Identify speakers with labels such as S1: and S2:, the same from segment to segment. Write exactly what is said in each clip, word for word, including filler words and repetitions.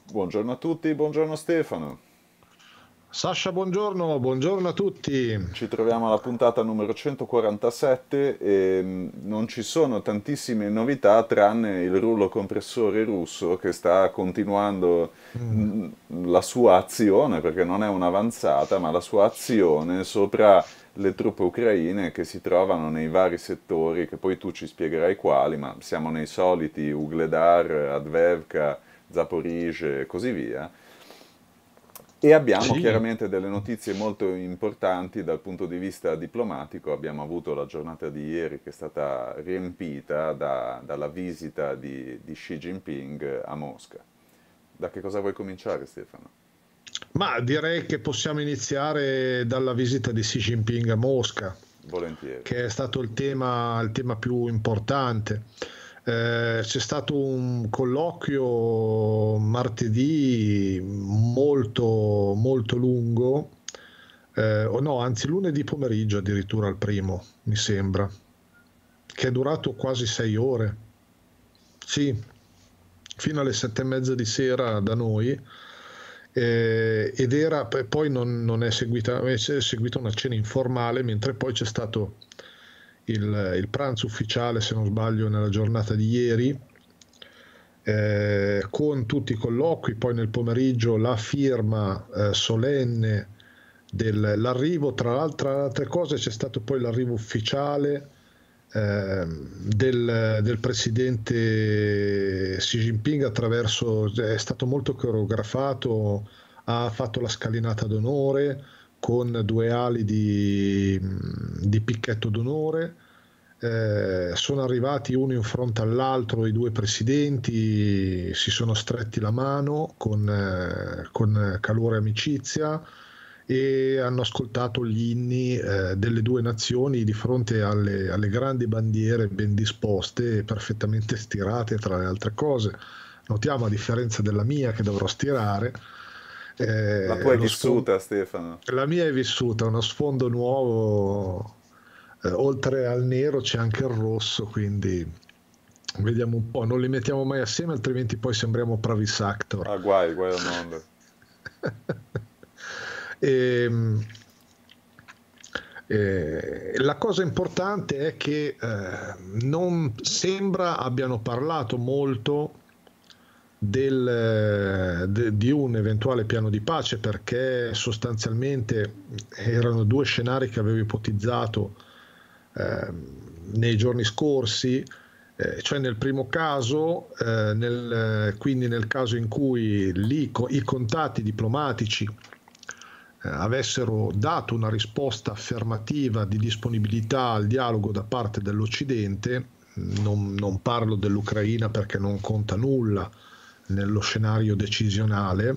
S1: Buongiorno a tutti, buongiorno Stefano.
S2: Sasha, buongiorno, buongiorno a tutti.
S1: Ci troviamo alla puntata numero centoquarantasette e mh, non ci sono tantissime novità tranne il rullo compressore russo che sta continuando
S2: Mm.
S1: mh, la sua azione, perché non è un'avanzata, ma la sua azione sopra le truppe ucraine che si trovano nei vari settori, che poi tu ci spiegherai quali, ma siamo nei soliti Ugledar, Advevka, Zaporizhzhia e così via. E abbiamo
S2: Sì,
S1: chiaramente delle notizie molto importanti dal punto di vista diplomatico. Abbiamo avuto la giornata di ieri che è stata riempita da- dalla visita di, di Xi Jinping a Mosca. Da che cosa vuoi cominciare, Stefano?
S2: ma direi che possiamo iniziare dalla visita di Xi Jinping a Mosca,
S1: Volentieri.
S2: che è stato il tema, il tema più importante. Eh, c'è stato un colloquio martedì molto, molto lungo, eh, o no, anzi lunedì pomeriggio addirittura al primo, mi sembra, che è durato quasi sei ore. Sì, fino alle sette e mezza di sera da noi, eh, ed era poi non, non è seguita, è seguita una cena informale, mentre poi c'è stato il, il pranzo ufficiale, se non sbaglio, nella giornata di ieri, eh, con tutti i colloqui, poi nel pomeriggio la firma eh, solenne dell'arrivo, tra l'altro, tra le altre cose c'è stato poi l'arrivo ufficiale eh, del, del presidente Xi Jinping attraverso, è stato molto coreografato, ha fatto la scalinata d'onore con due ali di, di picchetto d'onore. Eh, sono arrivati uno in fronte all'altro i due presidenti, si sono stretti la mano con, eh, con calore e amicizia e hanno ascoltato gli inni eh, delle due nazioni di fronte alle, alle grandi bandiere ben disposte e perfettamente stirate, tra le altre cose. Notiamo, a differenza della mia che dovrò stirare,
S1: La
S2: eh,
S1: tua è
S2: lo sfondo,
S1: vissuta, Stefano?
S2: la mia è vissuta, uno sfondo nuovo, eh, oltre al nero c'è anche il rosso, quindi vediamo un po', non li mettiamo mai assieme, altrimenti poi sembriamo Pravis Actor.
S1: Ah, guai, guai al mondo.
S2: E, eh, la cosa importante è che eh, non sembra abbiano parlato molto del, de- di un eventuale piano di pace, perché sostanzialmente erano due scenari che avevo ipotizzato eh, nei giorni scorsi, eh, cioè nel primo caso, eh, nel, quindi nel caso in cui lì co- i contatti diplomatici eh, avessero dato una risposta affermativa di disponibilità al dialogo da parte dell'Occidente, non, non parlo dell'Ucraina perché non conta nulla nello scenario decisionale,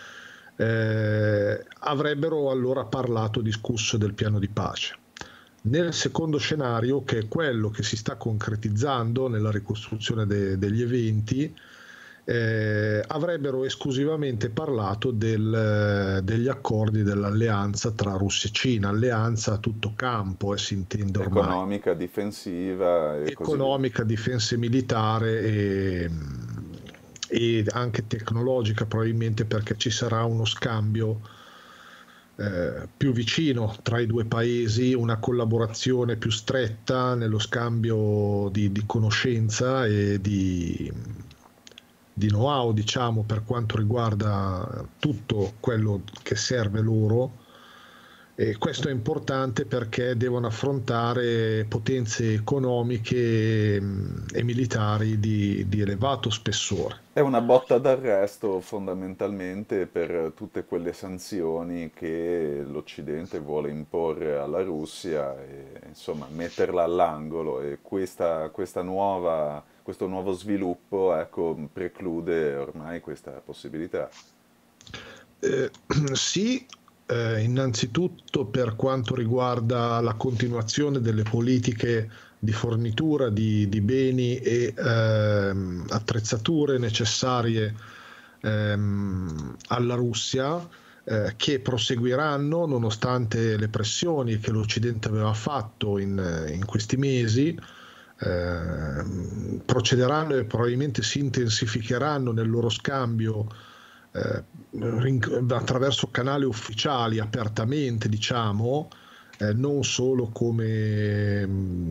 S2: eh, avrebbero allora parlato, discusso del piano di pace. Nel secondo scenario, che è quello che si sta concretizzando nella ricostruzione de- degli eventi, eh, avrebbero esclusivamente parlato del- degli accordi dell'alleanza tra Russia e Cina, alleanza a tutto campo, e si intende ormai,
S1: Economica, difensiva e così via.
S2: economica, difesa e militare e, e anche tecnologica, probabilmente perché ci sarà uno scambio eh, più vicino tra i due paesi, una collaborazione più stretta nello scambio di, di conoscenza e di, di know-how, diciamo, per quanto riguarda tutto quello che serve loro. E questo è importante perché devono affrontare potenze economiche mh, e militari di, di elevato spessore.
S1: È una botta d'arresto fondamentalmente per tutte quelle sanzioni che l'Occidente vuole imporre alla Russia e insomma metterla all'angolo e questa, questa nuova, questo nuovo sviluppo ecco, preclude ormai questa possibilità.
S2: Eh, sì, eh, innanzitutto per quanto riguarda la continuazione delle politiche di fornitura di, di beni e ehm, attrezzature necessarie ehm, alla Russia, eh, che proseguiranno nonostante le pressioni che l'Occidente aveva fatto in, in questi mesi. Eh, procederanno e probabilmente si intensificheranno nel loro scambio eh, attraverso canali ufficiali apertamente, diciamo, eh, non solo come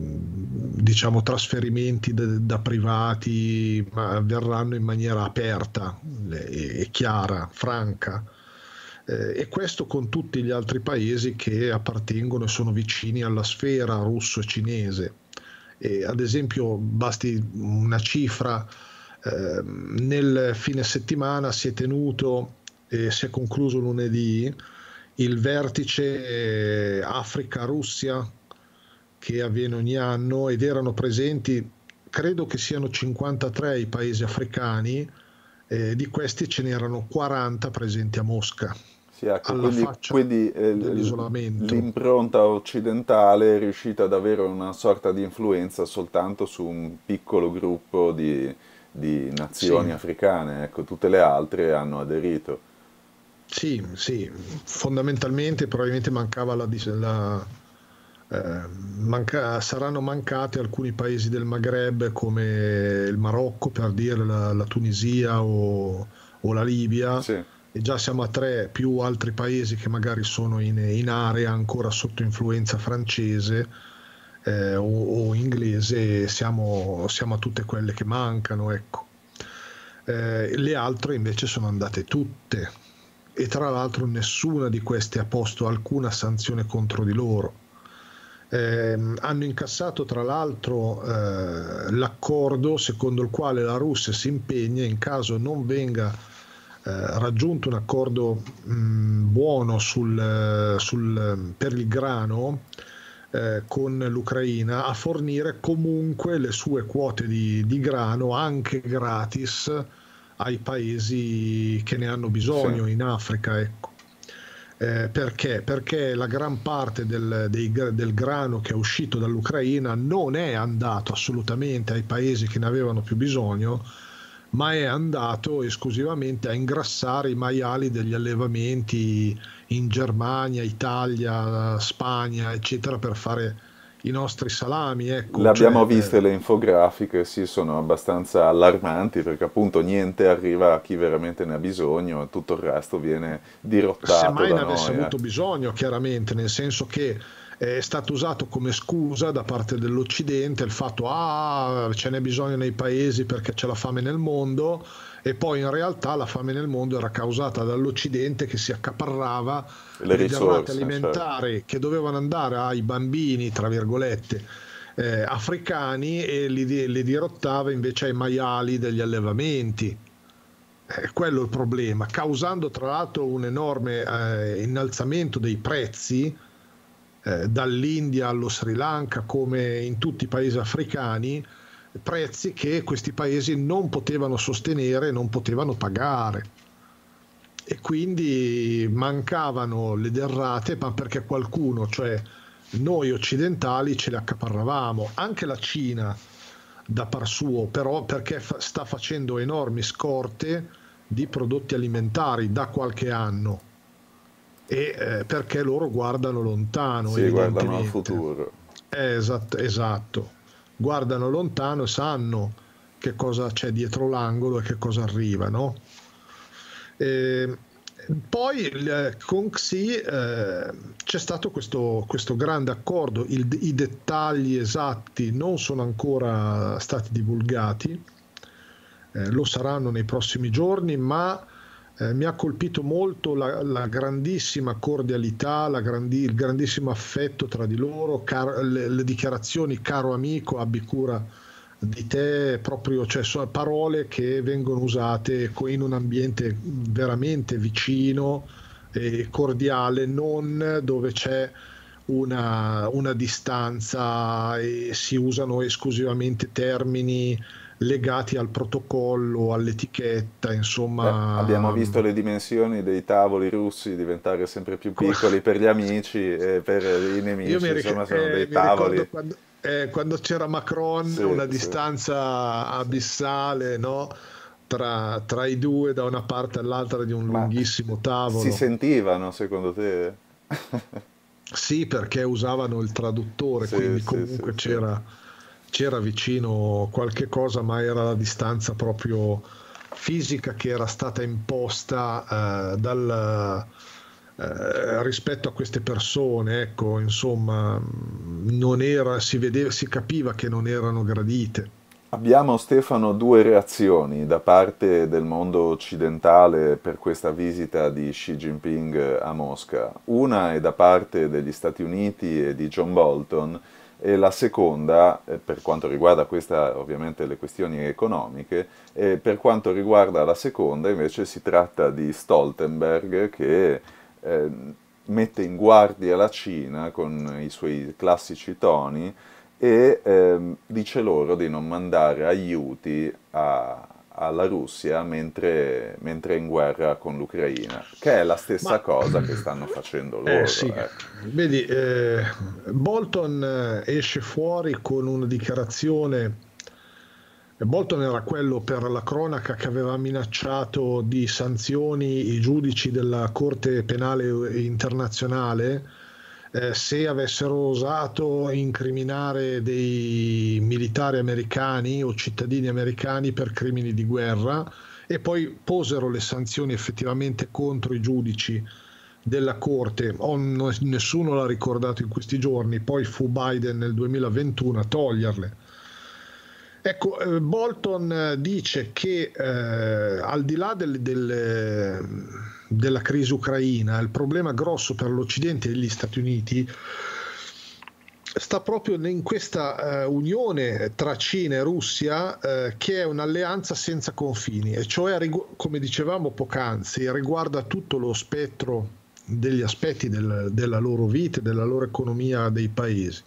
S2: diciamo trasferimenti de, da privati, ma avverranno in maniera aperta e, e chiara, franca. Eh, e questo con tutti gli altri paesi che appartengono e sono vicini alla sfera russo e cinese. E, ad esempio, basti una cifra, eh, nel fine settimana si è tenuto e si è concluso lunedì il vertice Africa-Russia che avviene ogni anno ed erano presenti, credo che siano cinquantatré i paesi africani, eh, di questi ce n'erano quaranta presenti a Mosca,
S1: Sì, ecco,
S2: alla
S1: quindi,
S2: faccia
S1: quindi, eh, l-
S2: dell'isolamento.
S1: l'impronta occidentale è riuscita ad avere una sorta di influenza soltanto su un piccolo gruppo di, di nazioni
S2: Sì,
S1: africane, ecco, tutte le altre hanno aderito.
S2: sì, sì, fondamentalmente probabilmente mancava la, dis- la, eh, manca- saranno mancati alcuni paesi del Maghreb come il Marocco, per dire la, la Tunisia o, o la Libia,
S1: Sì.
S2: e già siamo a tre, più altri paesi che magari sono in, in area ancora sotto influenza francese, eh, o, o inglese, siamo, siamo a tutte quelle che mancano, ecco. Eh, le altre invece sono andate tutte e tra l'altro nessuna di queste ha posto alcuna sanzione contro di loro. Eh, hanno incassato tra l'altro eh, l'accordo secondo il quale la Russia si impegna, in caso non venga eh, raggiunto un accordo mh, buono sul, sul, per il grano, eh, con l'Ucraina, a fornire comunque le sue quote di, di grano anche gratis ai paesi che ne hanno
S1: Sì.
S2: bisogno in Africa, ecco. Eh, perché? Perché la gran parte del, dei, del grano che è uscito dall'Ucraina non è andato assolutamente ai paesi che ne avevano più bisogno, ma è andato esclusivamente a ingrassare i maiali degli allevamenti in Germania, Italia, Spagna, eccetera, per fare i nostri salami,
S1: Le
S2: ecco,
S1: abbiamo
S2: cioè,
S1: viste
S2: eh,
S1: le infografiche, sì, sono abbastanza allarmanti perché appunto niente arriva a chi veramente ne ha bisogno e tutto il resto viene dirottato
S2: semmai
S1: da
S2: ne avesse
S1: noi. Eh.
S2: avuto bisogno, chiaramente, nel senso che è stato usato come scusa da parte dell'Occidente il fatto ah ce n'è bisogno nei paesi perché c'è la fame nel mondo, e poi in realtà la fame nel mondo era causata dall'Occidente che si accaparrava
S1: Le
S2: le derrate
S1: risorse, certo.
S2: alimentari che dovevano andare ai bambini, tra virgolette, eh, africani, e li, li dirottava invece ai maiali degli allevamenti. È quello il problema, causando tra l'altro un enorme eh, innalzamento dei prezzi, eh, dall'India allo Sri Lanka come in tutti i paesi africani, prezzi che questi paesi non potevano sostenere, non potevano pagare. E quindi mancavano le derrate, ma perché qualcuno, cioè noi occidentali, ce le accaparravamo. Anche la Cina da par suo, però perché fa- sta facendo enormi scorte di prodotti alimentari da qualche anno, e eh, perché loro guardano lontano,
S1: Sì, guardano al
S2: evidentemente.
S1: futuro.
S2: Eh, esatto, esatto. Guardano lontano e sanno che cosa c'è dietro l'angolo e che cosa arriva, no? Eh, Poi il- con Xi eh, c'è stato questo, questo grande accordo. Il- i dettagli esatti non sono ancora stati divulgati, eh, lo saranno nei prossimi giorni, ma eh, mi ha colpito molto la, la grandissima cordialità, la grandi- il grandissimo affetto tra di loro, car- le, le dichiarazioni caro amico, abbi cura di te, proprio, cioè, sono parole che vengono usate co- in un ambiente veramente vicino e cordiale, non dove c'è una, una distanza e si usano esclusivamente termini legati al protocollo, all'etichetta,
S1: Beh, abbiamo
S2: insomma.
S1: visto le dimensioni dei tavoli russi diventare sempre più
S2: co-
S1: piccoli per gli amici e per i
S2: Io
S1: nemici,
S2: mi, ric-
S1: insomma, sono
S2: eh,
S1: dei
S2: mi ricordo
S1: tavoli.
S2: quando, eh, quando c'era Macron,
S1: Sì,
S2: una
S1: sì,
S2: distanza
S1: sì.
S2: abissale, no? Tra, tra i due da una parte all'altra di un
S1: Ma
S2: lunghissimo
S1: si
S2: tavolo.
S1: sentivano, secondo te?
S2: Sì, perché usavano il traduttore,
S1: Sì,
S2: quindi
S1: sì, sì,
S2: comunque
S1: sì.
S2: c'era c'era vicino qualche cosa, ma era la distanza proprio, fisica che era stata imposta eh, dal, eh, rispetto a queste persone, ecco, insomma, non era, si vedeva, si capiva che non erano gradite.
S1: Abbiamo, Stefano, due reazioni da parte del mondo occidentale per questa visita di Xi Jinping a Mosca. Una è da parte degli Stati Uniti e di John Bolton, e la seconda, eh, per quanto riguarda questa, ovviamente le questioni economiche, e per quanto riguarda la seconda invece si tratta di Stoltenberg che eh, mette in guardia la Cina con i suoi classici toni e ehm, dice loro di non mandare aiuti a- alla Russia mentre, mentre è in guerra con l'Ucraina, che è la stessa
S2: Ma
S1: cosa che stanno facendo
S2: eh
S1: loro,
S2: sì,
S1: ecco.
S2: vedi, eh, Bolton eh, esce fuori con una dichiarazione. E Bolton era quello per la cronaca che aveva minacciato di sanzioni i giudici della Corte Penale Internazionale eh, se avessero osato incriminare dei militari americani o cittadini americani per crimini di guerra, e poi posero le sanzioni effettivamente contro i giudici della Corte. Oh, no- nessuno l'ha ricordato in questi giorni, poi fu Biden nel duemilaventuno a toglierle. Ecco, eh, Bolton eh, dice che eh, al di là del- del- della crisi ucraina, il problema grosso per l'Occidente e gli Stati Uniti sta proprio in questa eh, unione tra Cina e Russia, eh, che è un'alleanza senza confini, e cioè, rigu- come dicevamo poc'anzi, riguarda tutto lo spettro degli aspetti del- della loro vita e della loro economia dei paesi.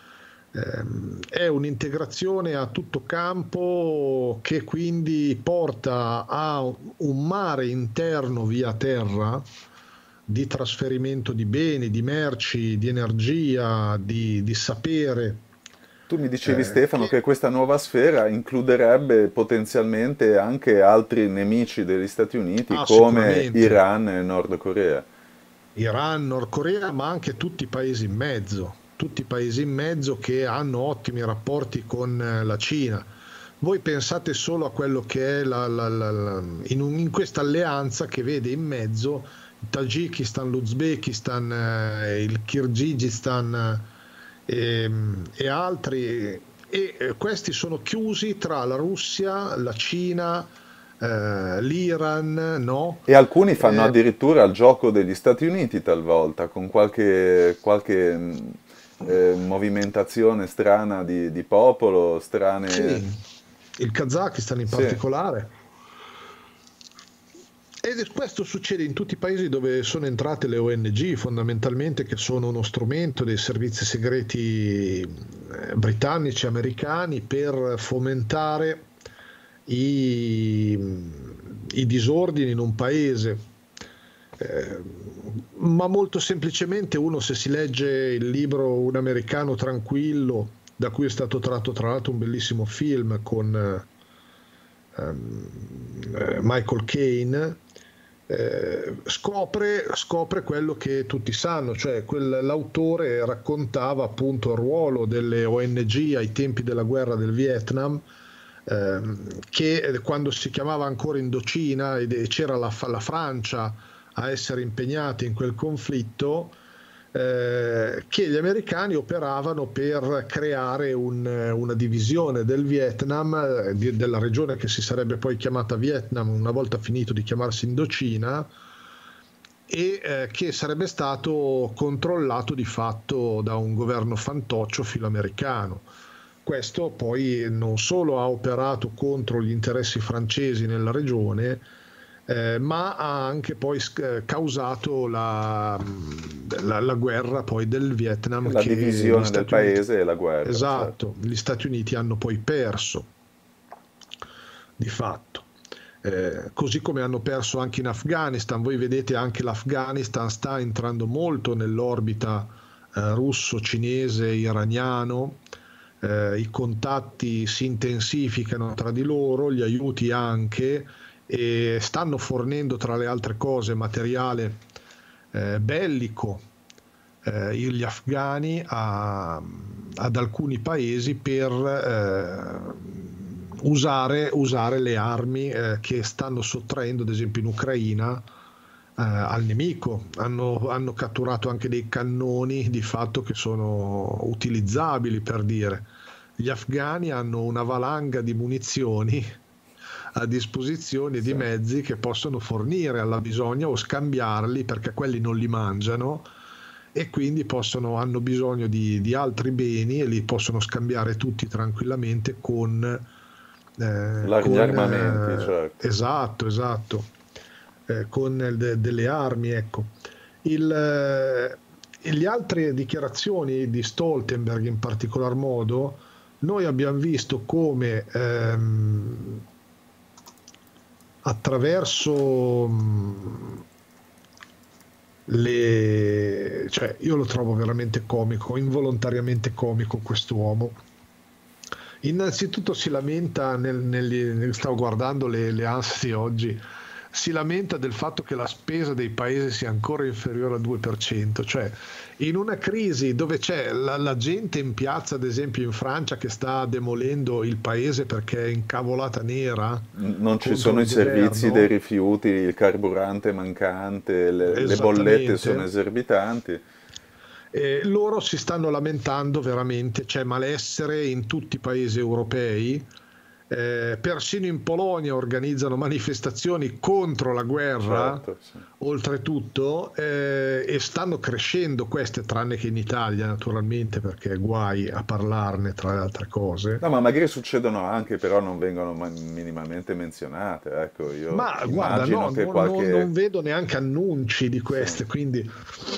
S2: Ehm, È un'integrazione a tutto campo che quindi porta a un mare interno via terra di trasferimento di beni, di merci, di energia, di, di sapere,
S1: Tu mi dicevi,
S2: eh,
S1: Stefano,
S2: che
S1: che questa nuova sfera includerebbe potenzialmente anche altri nemici degli Stati Uniti
S2: ha
S1: come
S2: sicuramente
S1: Iran e Nord Corea.
S2: Iran, Nord Corea, ma anche tutti i paesi in mezzo, tutti i paesi in mezzo che hanno ottimi rapporti con eh, la Cina. Voi pensate solo a quello che è la, la- la- la- in, un- in questa alleanza che vede in mezzo il Tagikistan, l'Uzbekistan, eh, il Kirghizistan eh, ehm, e altri, e eh, questi sono chiusi tra la Russia, la Cina, eh, l'Iran, no?
S1: E alcuni fanno
S2: Eh,
S1: addirittura il gioco degli Stati Uniti talvolta, con qualche, qualche mh, eh, movimentazione strana di, di popolo, strane...
S2: Sì, il Kazakistan in
S1: Sì.
S2: particolare. E questo succede in tutti i paesi dove sono entrate le O N G, fondamentalmente, che sono uno strumento dei servizi segreti eh, britannici, americani, per fomentare i, i disordini in un paese. Eh, ma molto semplicemente uno, se si legge il libro Un americano tranquillo, da cui è stato tratto tra l'altro un bellissimo film con eh, ehm, eh, Michael Caine, eh, scopre, scopre quello che tutti sanno, cioè quel- l'autore raccontava appunto il ruolo delle O N G ai tempi della guerra del Vietnam, ehm, che quando si chiamava ancora Indocina ed e c'era la, la Francia a essere impegnati in quel conflitto, eh, che gli americani operavano per creare un- una divisione del Vietnam, eh, di- della regione che si sarebbe poi chiamata Vietnam una volta finito di chiamarsi Indocina, e eh, che sarebbe stato controllato di fatto da un governo fantoccio filoamericano. Questo poi non solo ha operato contro gli interessi francesi nella regione, eh, ma ha anche poi sc- eh, causato la, la- la guerra poi del Vietnam,
S1: La
S2: che gli
S1: divisione del
S2: Stati Uniti,
S1: paese e la guerra, certo.
S2: esatto, gli Stati Uniti hanno poi perso di fatto. Eh, così come hanno perso anche in Afghanistan. Voi vedete anche l'Afghanistan sta entrando molto nell'orbita eh, russo, cinese, iraniano. Eh, i contatti si intensificano tra di loro, gli aiuti anche, e stanno fornendo tra le altre cose materiale eh, bellico, eh, gli afghani a- ad alcuni paesi per eh, usare, usare le armi eh, che stanno sottraendo, ad esempio in Ucraina, eh, al nemico. Hanno, hanno catturato anche dei cannoni di fatto che sono utilizzabili, per dire. Gli afghani hanno una valanga di munizioni a disposizione, di
S1: Sì.
S2: mezzi che possono fornire alla bisogna o scambiarli, perché quelli non li mangiano e quindi possono, hanno bisogno di, di altri beni e li possono scambiare tutti tranquillamente con, eh,
S1: La- gli
S2: con
S1: armamenti,
S2: eh,
S1: certo.
S2: esatto, esatto, eh, con de- delle armi, ecco. Il, eh, e le altre dichiarazioni di Stoltenberg in particolar modo, noi abbiamo visto come ehm, attraverso mh, le... cioè io lo trovo veramente comico, involontariamente comico quest'uomo. Innanzitutto si lamenta, nel, nel- nel- stavo guardando le, le A N S di oggi, si lamenta del fatto che la spesa dei paesi sia ancora inferiore al due per cento, cioè in una crisi dove c'è la, la gente in piazza, ad esempio in Francia, che sta demolendo il paese perché è incavolata nera
S1: N- Non ci
S2: contro
S1: sono
S2: il
S1: i servizi dei
S2: governo,
S1: rifiuti, il carburante mancante, le, le bollette sono
S2: esattamente.
S1: esorbitanti.
S2: E loro si stanno lamentando veramente, c'è malessere in tutti i paesi europei, eh, persino in Polonia organizzano manifestazioni contro la guerra,
S1: Certo, sì.
S2: oltretutto, eh, e stanno crescendo queste, tranne che in Italia naturalmente, perché guai a parlarne tra le altre cose.
S1: No, ma magari succedono anche, però non vengono ma- minimamente menzionate. Ecco, io
S2: Ma guarda, no,
S1: immagino che
S2: non, non- non
S1: qualche...
S2: vedo neanche annunci di
S1: Sì.
S2: queste, quindi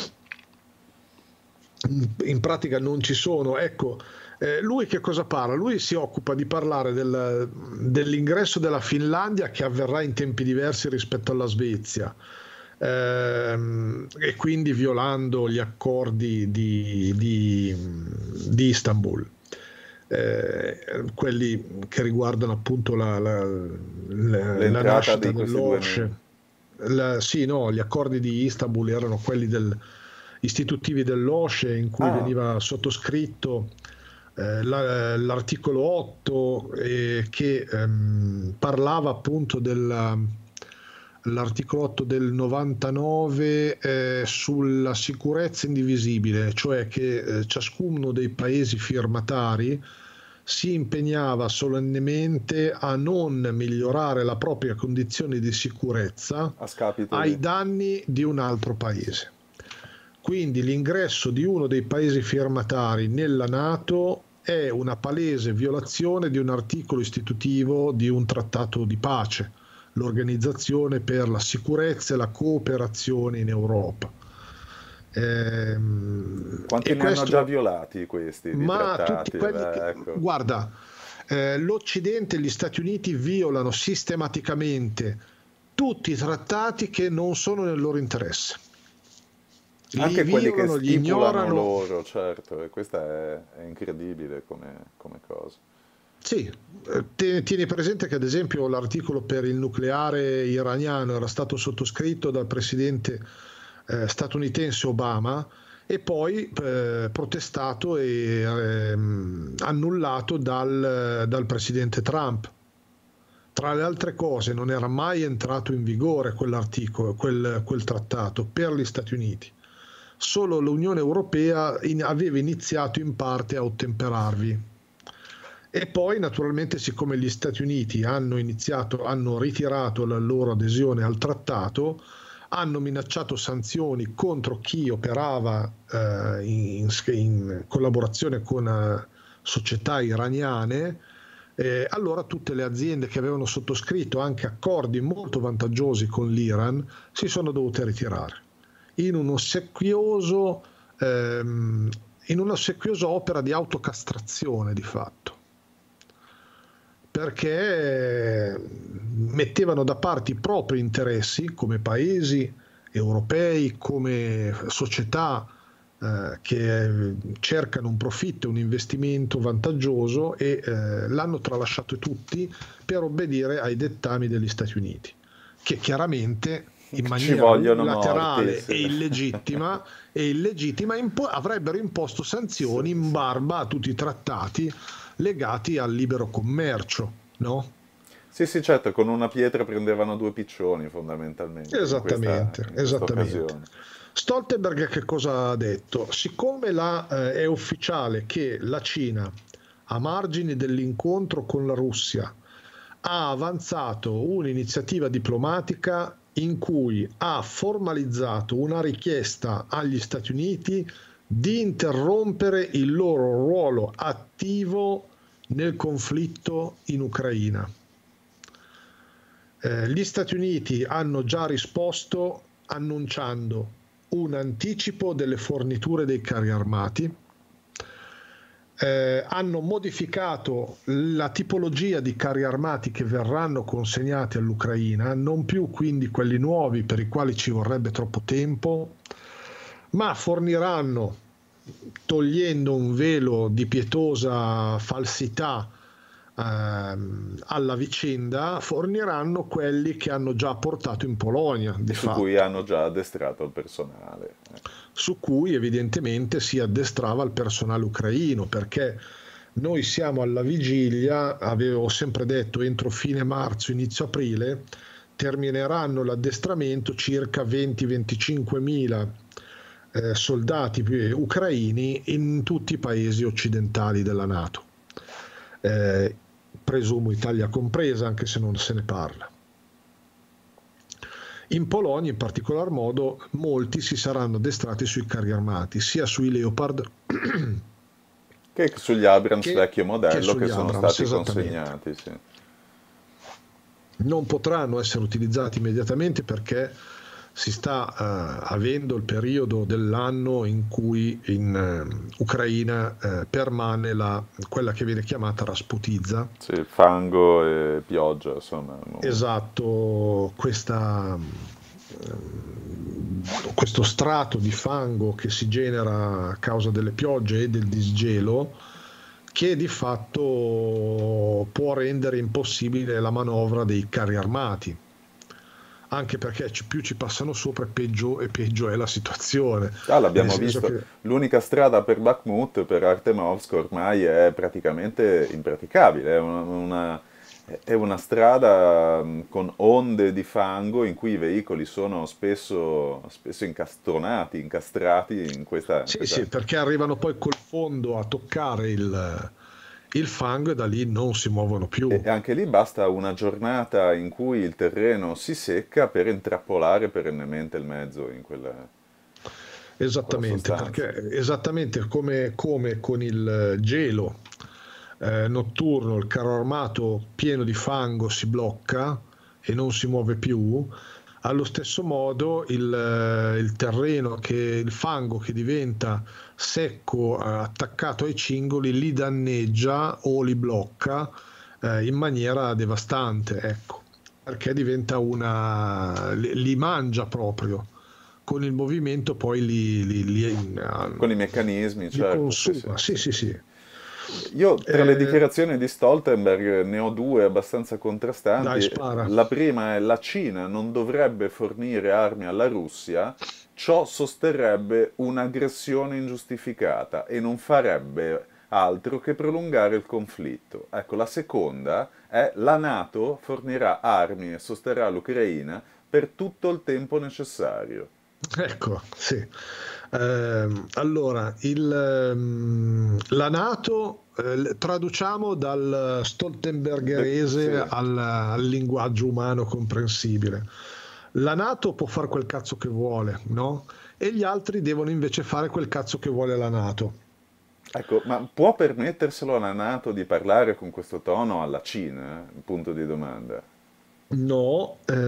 S2: in pratica non ci sono. Ecco, eh, lui che cosa parla? Lui si occupa di parlare del- dell'ingresso della Finlandia, che avverrà in tempi diversi rispetto alla Svezia, ehm, e quindi violando gli accordi di, di- di Istanbul. Eh, quelli che riguardano appunto la, la- la- la
S1: L'entrata
S2: nascita
S1: di questi due membri.
S2: dell'O S C E. La- sì, no, gli accordi di Istanbul erano quelli del- istitutivi dell'O S C E, in cui
S1: Ah,
S2: veniva sottoscritto eh, la- l'articolo otto, eh, che ehm, parlava appunto della, l'articolo otto del novantanove, eh, sulla sicurezza indivisibile, cioè che eh, ciascuno dei paesi firmatari si impegnava solennemente a non migliorare la propria condizione di sicurezza
S1: a scapito di...
S2: ai danni di un altro paese. Quindi l'ingresso di uno dei paesi firmatari nella NATO è una palese violazione di un articolo istitutivo di un trattato di pace, l'Organizzazione per la sicurezza e la cooperazione in Europa. Ehm,
S1: Quanti
S2: e
S1: ne hanno già
S2: questo,
S1: violati questi di
S2: ma tutti
S1: trattati?
S2: quelli che,
S1: Eh, ecco.
S2: guarda, eh, l'Occidente e gli Stati Uniti violano sistematicamente tutti i trattati che non sono nel loro interesse. Li
S1: Anche quelli che
S2: violano, li
S1: stipulano
S2: ignorano.
S1: loro, certo, e questa è, è incredibile come, come cosa.
S2: Sì, eh, te- tieni presente che ad esempio l'articolo per il nucleare iraniano era stato sottoscritto dal presidente eh, statunitense Obama e poi eh, protestato e ehm, annullato dal, dal presidente Trump. Tra le altre cose, non era mai entrato in vigore quell'articolo, quel, quel trattato per gli Stati Uniti. Solo l'Unione Europea in- aveva iniziato in parte a ottemperarvi. E poi, naturalmente, siccome gli Stati Uniti hanno iniziato, hanno ritirato la loro adesione al trattato, hanno minacciato sanzioni contro chi operava eh, in, in collaborazione con eh, società iraniane. Eh, allora tutte le aziende che avevano sottoscritto anche accordi molto vantaggiosi con l'Iran si sono dovute ritirare in un ossequioso, ehm, in un'ossequiosa opera di autocastrazione di fatto, perché mettevano da parte i propri interessi come paesi europei, come società eh, che cercano un profitto e un investimento vantaggioso, e eh, l'hanno tralasciato tutti per obbedire ai dettami degli Stati Uniti, che chiaramente in
S1: Ci
S2: maniera
S1: vogliono morti,
S2: unilaterale
S1: sì.
S2: e illegittima, e illegittima impo- avrebbero imposto
S1: Sì,
S2: sanzioni in
S1: sì.
S2: barba a tutti i trattati legati al libero commercio. no?
S1: Sì, sì, certo, con una pietra prendevano due piccioni fondamentalmente in questa,
S2: Esattamente,
S1: in questa
S2: esattamente.
S1: occasione.
S2: Stoltenberg che cosa ha detto? Siccome la, eh, è ufficiale che la Cina, a margine dell'incontro con la Russia, ha avanzato un'iniziativa diplomatica in cui ha formalizzato una richiesta agli Stati Uniti di interrompere il loro ruolo attivo nel conflitto in Ucraina. Eh, gli Stati Uniti hanno già risposto annunciando un anticipo delle forniture dei carri armati, eh, hanno modificato la tipologia di carri armati che verranno consegnati all'Ucraina, non più quindi quelli nuovi per i quali ci vorrebbe troppo tempo, ma forniranno, togliendo un velo di pietosa falsità ehm, alla vicenda, forniranno quelli che hanno già portato in Polonia,
S1: E
S2: di
S1: su cui
S2: fatto,
S1: hanno già addestrato il personale. Eh.
S2: su cui evidentemente si addestrava il personale ucraino, perché noi siamo alla vigilia, avevo sempre detto entro fine marzo, inizio aprile, termineranno l'addestramento circa venti venticinque mila eh, soldati ucraini in tutti i paesi occidentali della NATO, eh, presumo Italia compresa, anche se non se ne parla. In Polonia, in particolar modo, molti si saranno addestrati sui carri armati, sia sui Leopard
S1: Che sugli Abrams
S2: che,
S1: vecchio
S2: che
S1: modello che
S2: sugli
S1: sono
S2: Abrams,
S1: stati
S2: esattamente.
S1: consegnati, sì.
S2: Non potranno essere utilizzati immediatamente perché si sta uh, avendo il periodo dell'anno in cui in uh, Ucraina uh, permane la, quella che viene chiamata Rasputizza.
S1: Sì, fango e pioggia, insomma. no-
S2: Esatto, questa, questo strato di fango che si genera a causa delle piogge e del disgelo, che di fatto può rendere impossibile la manovra dei carri armati, anche perché più ci passano sopra peggio e peggio è la situazione,
S1: Ah,
S2: nel
S1: l'abbiamo
S2: senso
S1: visto.
S2: che
S1: L'unica strada per Bakhmut, per Artemovsk, ormai è praticamente impraticabile. È una, una- è una strada mh, con onde di fango in cui i veicoli sono spesso, spesso incastronati, incastrati in questa, in
S2: sì,
S1: questa-
S2: sì, perché arrivano poi col fondo a toccare il, il fango e da lì non si muovono
S1: E
S2: più.
S1: e anche lì basta una giornata in cui il terreno si secca per intrappolare perennemente il mezzo in quella, quella
S2: Esattamente,
S1: sostanza.
S2: perché esattamente come, come con il gelo eh, notturno, il carro armato pieno di fango si blocca e non si muove più, allo stesso modo il, eh, il terreno, che, il fango che diventa secco, eh, attaccato ai cingoli, li danneggia o li blocca eh, in maniera devastante, ecco, perché diventa una, li, li mangia proprio con il movimento, poi li, li, li,
S1: Con i meccanismi,
S2: li
S1: certo, sì, sì,
S2: consuma. Sì,
S1: sì.
S2: sì, sì.
S1: Io tra le
S2: Eh,
S1: dichiarazioni di Stoltenberg ne ho due abbastanza
S2: dai,
S1: contrastanti.
S2: spara.
S1: La prima è: la Cina non dovrebbe fornire armi alla Russia, ciò sosterrebbe un'aggressione ingiustificata e non farebbe altro che prolungare il conflitto. Ecco, la seconda è: la NATO fornirà armi e sosterrà l'Ucraina per tutto il tempo necessario.
S2: Ecco, sì. Ehm, allora, il, ehm, la NATO, eh, traduciamo dal
S1: De-
S2: stoltenbergerese
S1: sì.
S2: al, al linguaggio umano comprensibile. La NATO può fare quel cazzo che vuole, no? E gli altri devono invece fare quel cazzo che vuole la NATO.
S1: Ecco, ma può permetterselo la NATO di parlare con questo tono alla Cina? Punto di domanda.
S2: No, eh,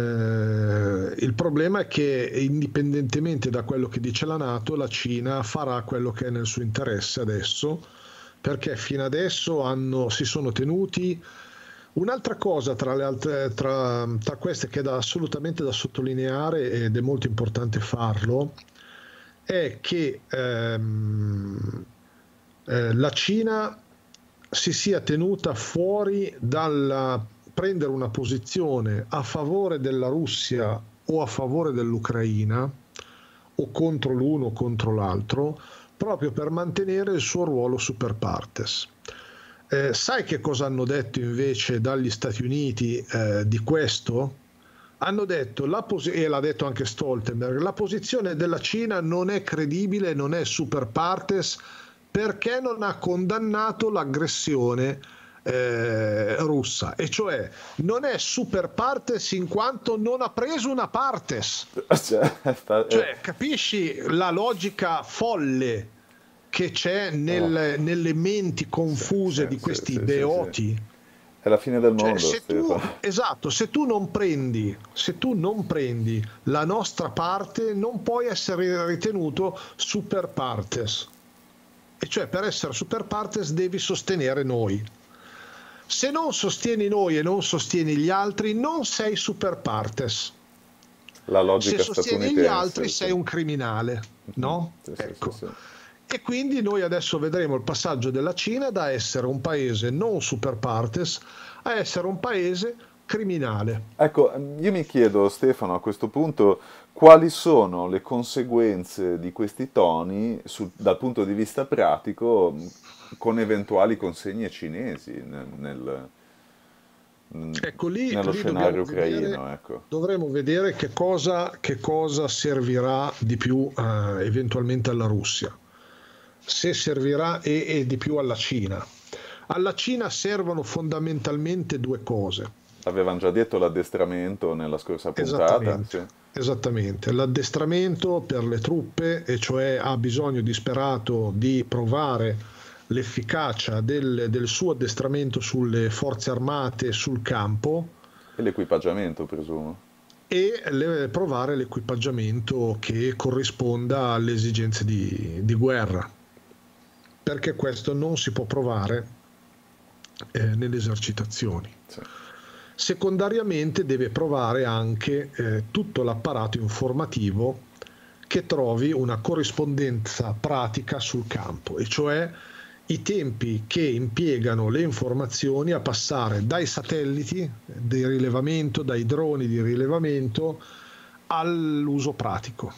S2: il problema è che indipendentemente da quello che dice la NATO, la Cina farà quello che è nel suo interesse adesso, perché fino adesso hanno, si sono tenuti. Un'altra cosa tra, le altre, tra, tra queste che è da, assolutamente da sottolineare, ed è molto importante farlo, è che ehm, eh, la Cina si sia tenuta fuori dal prendere una posizione a favore della Russia o a favore dell'Ucraina o contro l'uno o contro l'altro, proprio per mantenere il suo ruolo super partes. Eh, sai che cosa hanno detto invece dagli Stati Uniti eh, di questo? Hanno detto, la posi- e l'ha detto anche Stoltenberg, la posizione della Cina non è credibile, non è super partes, perché non ha condannato l'aggressione eh, russa, e cioè non è super partes in quanto non ha preso una partes.
S1: Cioè, sta- eh,
S2: Cioè, capisci la logica folle che c'è
S1: oh,
S2: nel- nelle menti
S1: sì, sì,
S2: confuse di
S1: sì,
S2: questi
S1: sì, sì, sì.
S2: ideoti?
S1: È la fine del
S2: Cioè,
S1: mondo,
S2: se tu,
S1: Stefano.
S2: esatto, se tu non prendi, se tu non prendi la nostra parte, non puoi essere ritenuto super partes. E cioè, per essere super partes devi sostenere noi. Se non sostieni noi e non sostieni gli altri, non sei super partes.
S1: La
S2: Se
S1: logica
S2: sostieni gli altri,
S1: statunitense, sì.
S2: sei un criminale,
S1: Mhm.
S2: no?
S1: Sì, sì, sì,
S2: Ecco.
S1: sì.
S2: E quindi noi adesso vedremo il passaggio della Cina da essere un paese non super partes a essere un paese criminale.
S1: Ecco, io mi chiedo, Stefano, a questo punto, quali sono le conseguenze di questi toni sul- dal punto di vista pratico mh, con eventuali consegne cinesi nel- nel- mh,
S2: Ecco, lì,
S1: nello
S2: lì dobbiamo
S1: scenario
S2: vedere,
S1: ucraino, ecco.
S2: dovremo vedere che cosa, che cosa servirà di più eh, eventualmente alla Russia, se servirà e, e di più alla Cina. Alla Cina servono fondamentalmente due cose.
S1: Avevano già detto l'addestramento nella scorsa puntata,
S2: Esattamente,
S1: sì.
S2: esattamente. L'addestramento per le truppe, e cioè ha bisogno disperato di provare l'efficacia del, del suo addestramento sulle forze armate sul campo
S1: E l'equipaggiamento, presumo.
S2: e le- provare l'equipaggiamento che corrisponda alle esigenze di, di guerra, perché questo non si può provare eh, nelle esercitazioni.
S1: Sì.
S2: Secondariamente deve provare anche eh, tutto l'apparato informativo che trovi una corrispondenza pratica sul campo, e cioè i tempi che impiegano le informazioni a passare dai satelliti di rilevamento, dai droni di rilevamento all'uso pratico,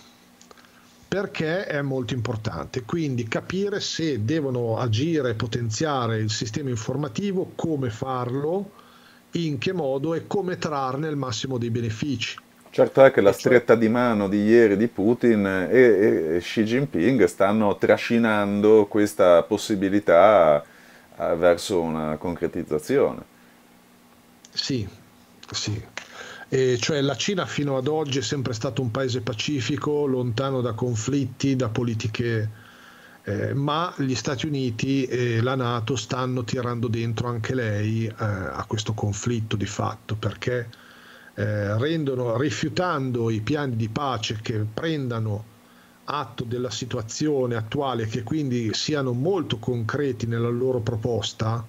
S2: perché è molto importante. Quindi capire se devono agire e potenziare il sistema informativo, come farlo, in che modo e come trarne il massimo dei benefici.
S1: Certo è che la
S2: E cioè,
S1: stretta di mano di ieri di Putin e, e- e Xi Jinping stanno trascinando questa possibilità eh, verso una concretizzazione.
S2: sì, sì. E cioè la Cina fino ad oggi è sempre stato un paese pacifico, lontano da conflitti, da politiche, eh, ma gli Stati Uniti e la NATO stanno tirando dentro anche lei eh, a questo conflitto di fatto, perché eh, rendono, rifiutando i piani di pace che prendano atto della situazione attuale, che quindi siano molto concreti nella loro proposta,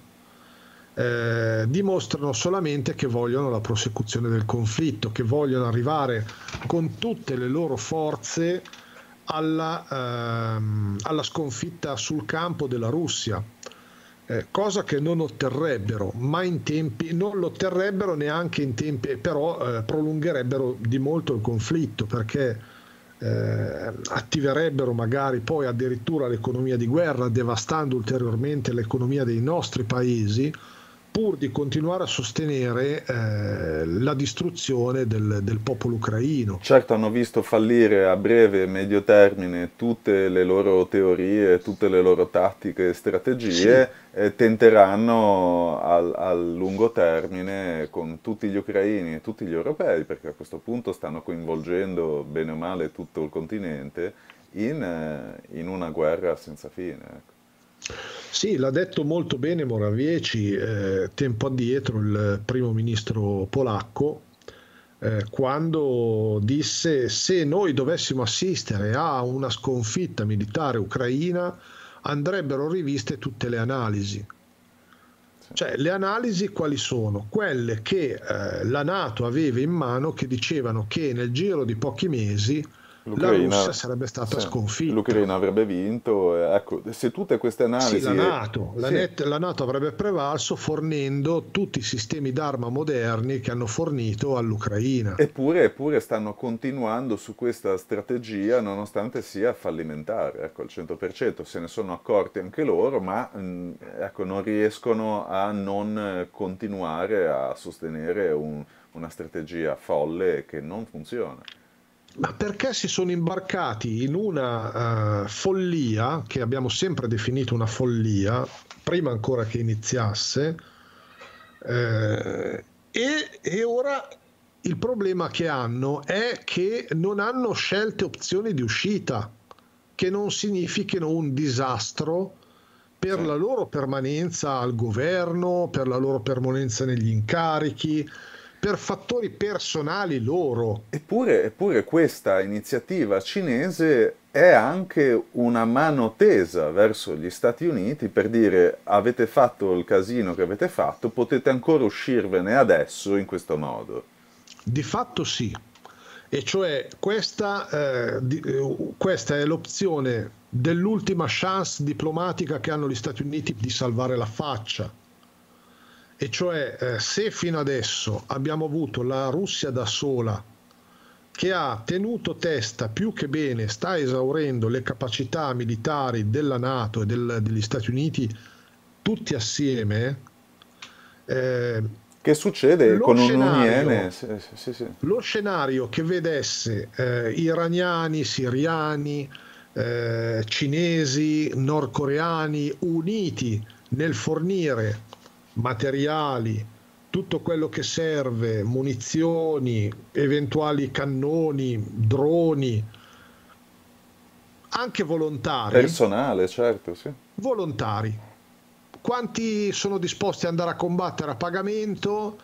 S2: eh, dimostrano solamente che vogliono la prosecuzione del conflitto, che vogliono arrivare con tutte le loro forze alla, ehm, alla sconfitta sul campo della Russia. Eh, cosa che non otterrebbero mai in tempi, non lo otterrebbero neanche in tempi, però eh, prolungherebbero di molto il conflitto, perché eh, attiverebbero magari poi addirittura l'economia di guerra, devastando ulteriormente l'economia dei nostri paesi, pur di continuare a sostenere eh, la distruzione del, del popolo ucraino.
S1: Certo, hanno visto fallire a breve e medio termine tutte le loro teorie, tutte le loro tattiche e
S2: Sì,
S1: strategie, e tenteranno al, al lungo termine con tutti gli ucraini e tutti gli europei, perché a questo punto stanno coinvolgendo bene o male tutto il continente, in, eh, in una guerra senza fine. Ecco.
S2: sì, l'ha detto molto bene Morawiecki eh, tempo addietro, il primo ministro polacco, eh, quando disse: se noi dovessimo assistere a una sconfitta militare ucraina, andrebbero riviste tutte le analisi. Cioè, le analisi quali sono? Quelle che eh, la NATO aveva in mano, che dicevano che nel giro di pochi mesi la
S1: L'Ucraina,
S2: Russia sarebbe stata
S1: sì,
S2: sconfitta.
S1: l'Ucraina avrebbe vinto. eh, Ecco, se tutte queste
S2: Sì, la
S1: analisi,
S2: NATO, la,
S1: sì,
S2: Net- la NATO avrebbe prevalso fornendo tutti i sistemi d'arma moderni che hanno fornito all'Ucraina.
S1: eppure, eppure stanno continuando su questa strategia nonostante sia fallimentare, ecco, al cento per cento se ne sono accorti anche loro, ma mh, ecco, non riescono a non eh, continuare a sostenere un- una strategia folle che non funziona.
S2: Ma perché si sono imbarcati in una eh, follia che abbiamo sempre definito una follia, prima ancora che iniziasse, eh, e, e ora il problema che hanno è che non hanno scelte opzioni di uscita, che non significhino un disastro per
S1: Sì.
S2: la loro permanenza al governo, per la loro permanenza negli incarichi, per fattori personali loro.
S1: Eppure, eppure questa iniziativa cinese è anche una mano tesa verso gli Stati Uniti per dire avete fatto il casino che avete fatto, potete ancora uscirvene adesso in questo modo.
S2: Di fatto sì, e cioè questa, eh, di- eh, questa è l'opzione dell'ultima chance diplomatica che hanno gli Stati Uniti di salvare la faccia. E cioè eh, se fino adesso abbiamo avuto la Russia da sola che ha tenuto testa più che bene, sta esaurendo le capacità militari della NATO e del- degli Stati Uniti tutti assieme, eh,
S1: Che succede
S2: lo
S1: con un Unione?
S2: scenario
S1: Sì, sì, sì, sì.
S2: Lo scenario che vedesse eh, iraniani, siriani, eh, cinesi, nordcoreani uniti nel fornire materiali, tutto quello che serve, munizioni, eventuali cannoni, droni, anche volontari,
S1: Personale, certo, sì.
S2: volontari. Quanti sono disposti ad andare a combattere a pagamento,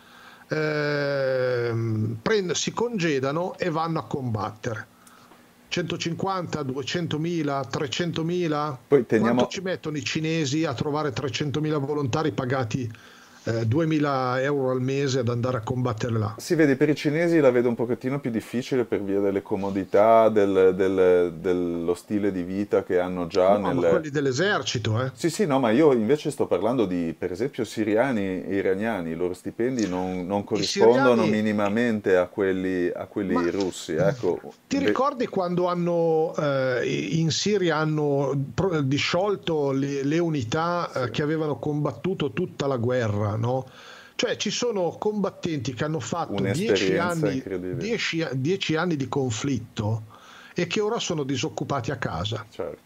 S2: ehm, prend- si congedano e vanno a combattere? centocinquanta, duecentomila, trecentomila?
S1: Poi
S2: Quanto
S1: teniamo,
S2: ci mettono i cinesi a trovare trecentomila volontari pagati eh, duemila euro al mese ad andare a combattere là?
S1: si vede, per i cinesi la vedo un pochettino più difficile per via delle comodità, del- del- dello stile di vita che hanno già
S2: No, ma
S1: nel...
S2: quelli dell'esercito, eh?
S1: Sì, sì, no, ma io invece sto parlando di, per esempio, siriani e iraniani, i loro stipendi non, non
S2: I
S1: corrispondono
S2: siriani,
S1: minimamente a quelli, a quelli
S2: ma
S1: russi, ecco.
S2: ti
S1: Ve-
S2: ricordi quando hanno eh, in Siria hanno pro- disciolto le, le unità
S1: sì,
S2: eh, che avevano combattuto tutta la guerra, no? Cioè ci sono combattenti che hanno fatto dieci
S1: un'esperienza
S2: anni,
S1: incredibile,
S2: dieci dieci anni di conflitto e che ora sono disoccupati a casa.
S1: certo.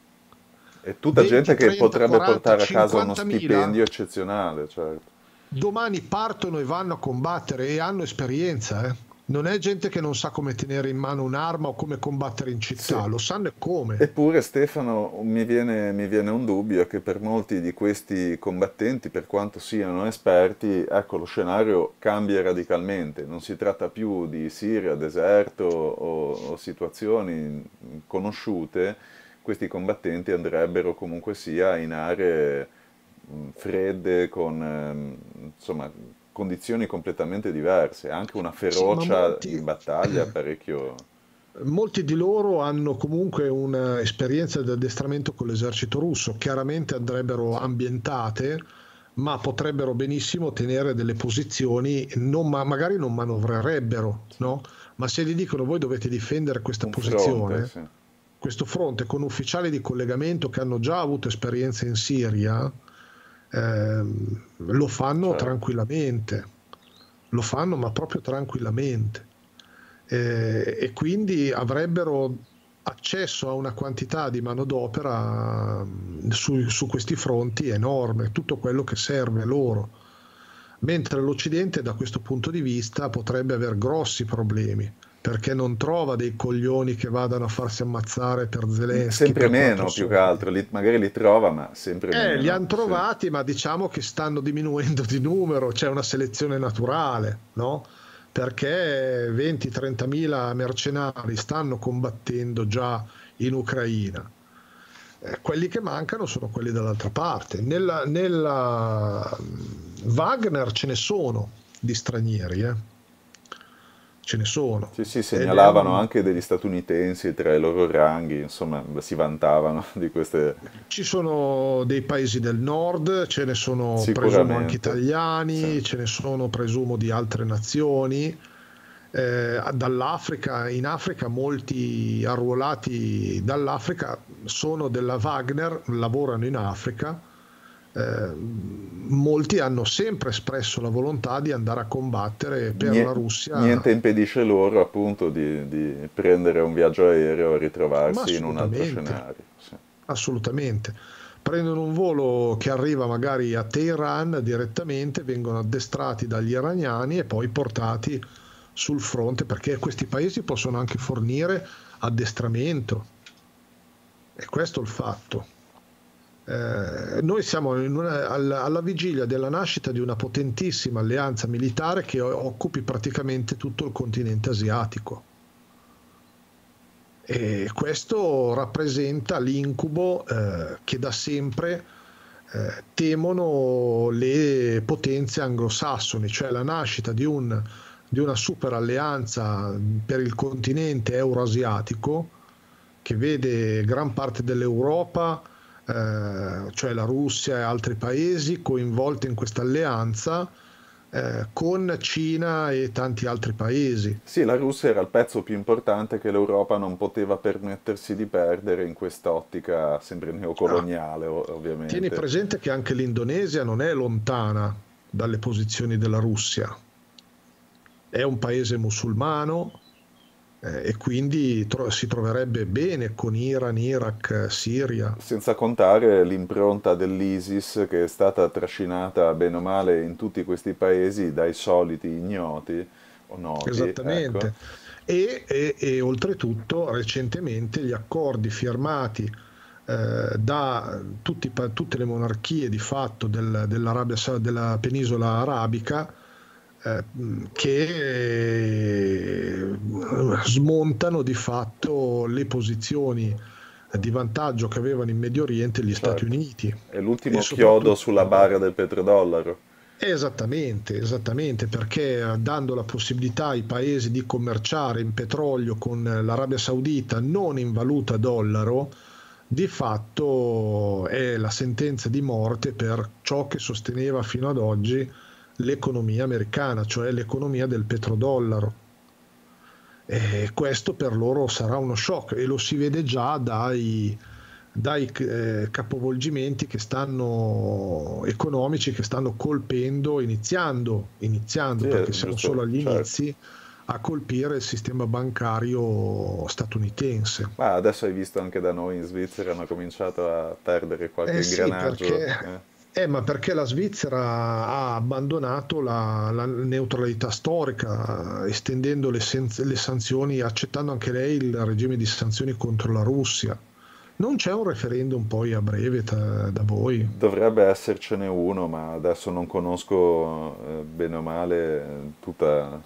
S1: È tutta
S2: venti,
S1: gente che
S2: trenta,
S1: potrebbe
S2: quaranta,
S1: portare a casa uno
S2: cinquanta mila
S1: stipendio eccezionale, certo.
S2: domani partono e vanno a combattere e hanno esperienza, eh. Non è gente che non sa come tenere in mano un'arma o come combattere in
S1: Sì.
S2: città, lo sanno e come.
S1: Eppure Stefano, mi viene, mi viene un dubbio che per molti di questi combattenti, per quanto siano esperti, ecco, lo scenario cambia radicalmente. Non si tratta più di Siria, deserto o, o situazioni conosciute. Questi combattenti andrebbero comunque sia in aree mh, fredde, con ehm, insomma, condizioni completamente diverse, anche una
S2: Sì, ma
S1: ferocia
S2: molti,
S1: in battaglia parecchio...
S2: molti di loro hanno comunque un'esperienza di addestramento con l'esercito russo, chiaramente andrebbero
S1: Sì,
S2: ambientate, ma potrebbero benissimo tenere delle posizioni, non ma- magari non manovrerebbero,
S1: sì.
S2: no? Ma se gli dicono voi dovete difendere questa
S1: Un fronte,
S2: posizione,
S1: sì,
S2: questo fronte con ufficiali di collegamento che hanno già avuto esperienza in Siria, ehm, lo fanno
S1: certo.
S2: tranquillamente, lo fanno ma proprio tranquillamente. Eh, e quindi avrebbero accesso a una quantità di manodopera mh, su, su questi fronti enorme, tutto quello che serve loro. Mentre l'Occidente da questo punto di vista potrebbe aver grossi problemi perché non trova dei coglioni che vadano a farsi ammazzare per
S1: M-
S2: Zelensky
S1: Sempre
S2: per quattro
S1: meno più che
S2: soldi.
S1: altro, li- magari li trova, ma sempre
S2: Eh, li
S1: meno,
S2: hanno
S1: sì.
S2: trovati, ma diciamo che stanno diminuendo di numero, c'è una selezione naturale, no? Perché venti trenta mila mercenari stanno combattendo già in Ucraina. Eh, quelli che mancano sono quelli dall'altra parte. Nella, nella Wagner ce ne sono di stranieri, eh. ce ne sono.
S1: Sì, sì,
S2: Ed è
S1: segnalavano
S2: un,
S1: anche degli statunitensi tra i loro ranghi, insomma, si vantavano di queste...
S2: Ci sono dei paesi del nord, ce ne sono presumo anche
S1: Sicuramente, sì.
S2: italiani, ce ne sono presumo di altre nazioni. Eh, dall'Africa, in Africa molti arruolati dall'Africa sono della Wagner, lavorano in Africa. Eh, molti hanno sempre espresso la volontà di andare a combattere per la
S1: Nie-
S2: Russia.
S1: niente impedisce loro appunto di, di prendere un viaggio aereo e
S2: Ma
S1: ritrovarsi in un altro
S2: assolutamente,
S1: scenario. Sì.
S2: assolutamente. Prendono un volo che arriva magari a Teheran direttamente, vengono addestrati dagli iraniani e poi portati sul fronte perché questi paesi possono anche fornire addestramento. E questo è il fatto. Eh, noi siamo in una- alla, alla vigilia della nascita di una potentissima alleanza militare che o- occupi praticamente tutto il continente asiatico. E questo rappresenta l'incubo eh, che da sempre eh, temono le potenze anglosassoni, cioè la nascita di, un, di una super alleanza per il continente euroasiatico che vede gran parte dell'Europa, eh, cioè la Russia e altri paesi, coinvolti in questa alleanza eh, con Cina e tanti altri paesi.
S1: Sì, la Russia era il pezzo più importante che l'Europa non poteva permettersi di perdere in quest'ottica sempre
S2: Ah,
S1: neocoloniale, o-
S2: tieni
S1: ovviamente.
S2: presente che anche l'Indonesia non è lontana dalle posizioni della Russia, è un paese musulmano eh, e quindi tro- si troverebbe bene con Iran, Iraq, Siria.
S1: Senza contare l'impronta dell'ISIS che è stata trascinata bene o male in tutti questi paesi dai soliti ignoti o noti, ecco.
S2: Esattamente. E, e- e oltretutto recentemente gli accordi firmati eh, da tutti pa- tutte le monarchie di fatto del- dell'Arabia Sa- della penisola arabica eh, che eh, smontano di fatto le posizioni di vantaggio che avevano in Medio Oriente gli Stati
S1: Certo,
S2: Uniti
S1: è
S2: e
S1: l'ultimo chiodo sulla
S2: soprattutto
S1: barra del petrodollaro.
S2: esattamente, esattamente, perché eh, dando la possibilità ai paesi di commerciare in petrolio con eh, l'Arabia Saudita non in valuta dollaro, di fatto è la sentenza di morte per ciò che sosteneva fino ad oggi l'economia americana, cioè l'economia del petrodollaro. E questo per loro sarà uno shock e lo si vede già dai, dai eh, capovolgimenti che stanno economici che stanno colpendo, iniziando, iniziando
S1: Sì, è
S2: perché siamo solo
S1: giusto,
S2: agli
S1: certo.
S2: inizi, a colpire il sistema bancario statunitense.
S1: Ma adesso hai visto anche da noi in Svizzera hanno cominciato a perdere qualche
S2: Eh sì,
S1: ingranaggio.
S2: perché,
S1: eh.
S2: eh, ma perché la Svizzera ha abbandonato la, la neutralità storica, estendendo le, sen- le sanzioni, accettando anche lei il regime di sanzioni contro la Russia. Non c'è un referendum poi a breve ta- da voi?
S1: Dovrebbe essercene uno, ma adesso non conosco eh, bene o male eh, tutta,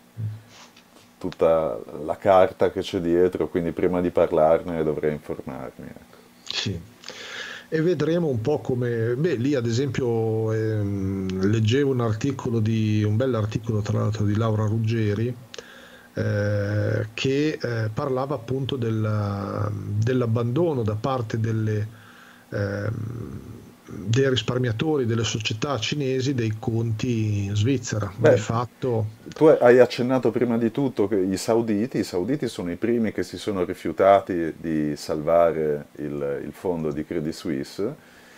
S1: tutta la carta che c'è dietro, quindi prima di parlarne dovrei informarmi. Ecco.
S2: Sì. E vedremo un po' come, beh, lì ad esempio ehm, leggevo un articolo di, un bell'articolo tra l'altro di Laura Ruggeri eh, che eh, parlava appunto della- dell'abbandono da parte delle, ehm, dei risparmiatori delle società cinesi dei conti in Svizzera. Di
S1: Beh,
S2: fatto,
S1: tu hai accennato prima di tutto che i sauditi, i sauditi sono i primi che si sono rifiutati di salvare il, il fondo di Credit Suisse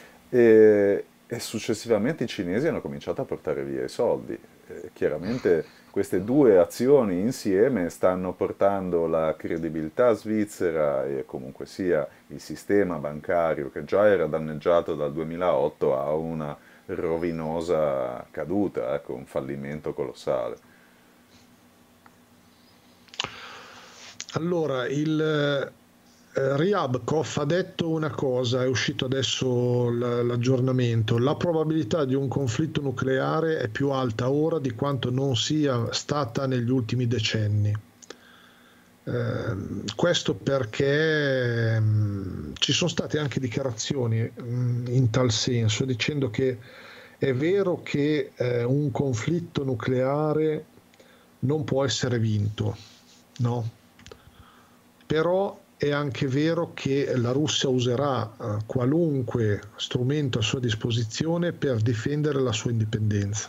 S1: e, e successivamente i cinesi hanno cominciato a portare via i soldi. Eh, chiaramente queste due azioni insieme stanno portando la credibilità svizzera e comunque sia il sistema bancario che già era danneggiato dal duemilaotto a una rovinosa caduta, ecco, un fallimento colossale.
S2: allora, il eh, Ryabkov ha detto una cosa, è uscito adesso l- l'aggiornamento, la probabilità di un conflitto nucleare è più alta ora di quanto non sia stata negli ultimi decenni. Ehm, questo perché ehm, ci sono state anche dichiarazioni mm, in tal senso, dicendo che è vero che eh, un conflitto nucleare non può essere vinto, no? Però è anche vero che la Russia userà eh, qualunque strumento a sua disposizione per difendere la sua indipendenza.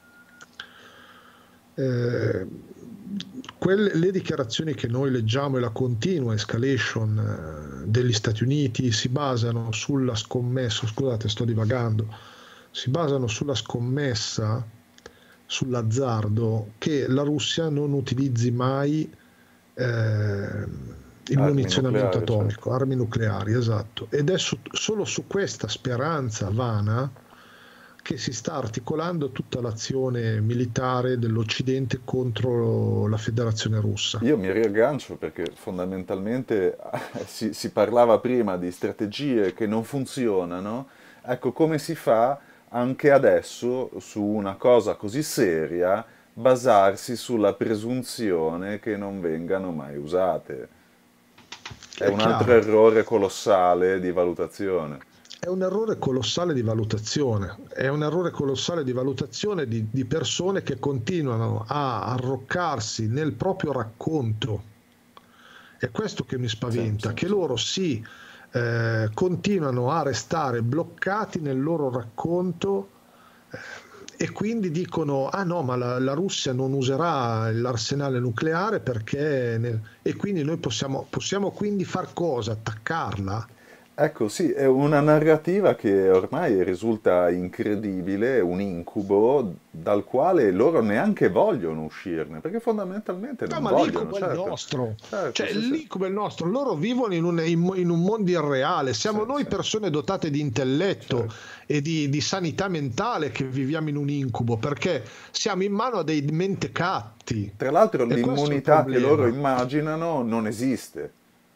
S2: Eh, quelle, le dichiarazioni che noi leggiamo e la continua escalation eh, degli Stati Uniti si basano sulla scommessa, scusate sto divagando, si basano sulla scommessa, sull'azzardo che la Russia non utilizzi mai eh, il
S1: Armi
S2: munizionamento
S1: nucleari,
S2: atomico,
S1: certo.
S2: armi nucleari, esatto. Ed è su- solo su questa speranza vana che si sta articolando tutta l'azione militare dell'Occidente contro la Federazione Russa.
S1: Io mi riaggancio perché fondamentalmente si, si parlava prima di strategie che non funzionano. Ecco, come si fa anche adesso su una cosa così seria basarsi sulla presunzione che non vengano mai usate? È
S2: È
S1: un altro
S2: chiaro,
S1: errore colossale di valutazione.
S2: è un errore colossale di valutazione, è un errore colossale di valutazione di, di persone che continuano a arroccarsi nel proprio racconto. È questo che mi
S1: Sì,
S2: spaventa,
S1: sì,
S2: che
S1: sì.
S2: loro si eh, continuano a restare bloccati nel loro racconto eh, e quindi dicono ah no, ma la, la Russia non userà l'arsenale nucleare perché nel- e quindi noi possiamo, possiamo quindi far cosa? Attaccarla?
S1: Ecco, sì, è una narrativa che ormai risulta incredibile, un incubo dal quale loro neanche vogliono uscirne, perché fondamentalmente
S2: No,
S1: non
S2: ma
S1: vogliono,
S2: l'incubo è il
S1: certo,
S2: nostro,
S1: certo,
S2: cioè
S1: sì, sì,
S2: l'incubo è il nostro, loro vivono in un, in- in un mondo irreale,
S1: sì,
S2: siamo noi
S1: sì,
S2: persone dotate di intelletto
S1: certo.
S2: e di, di sanità mentale che viviamo in un incubo, perché siamo in mano a dei mentecatti,
S1: Tra l'altro
S2: e questo è il
S1: l'immunità che loro
S2: problema.
S1: immaginano non esiste,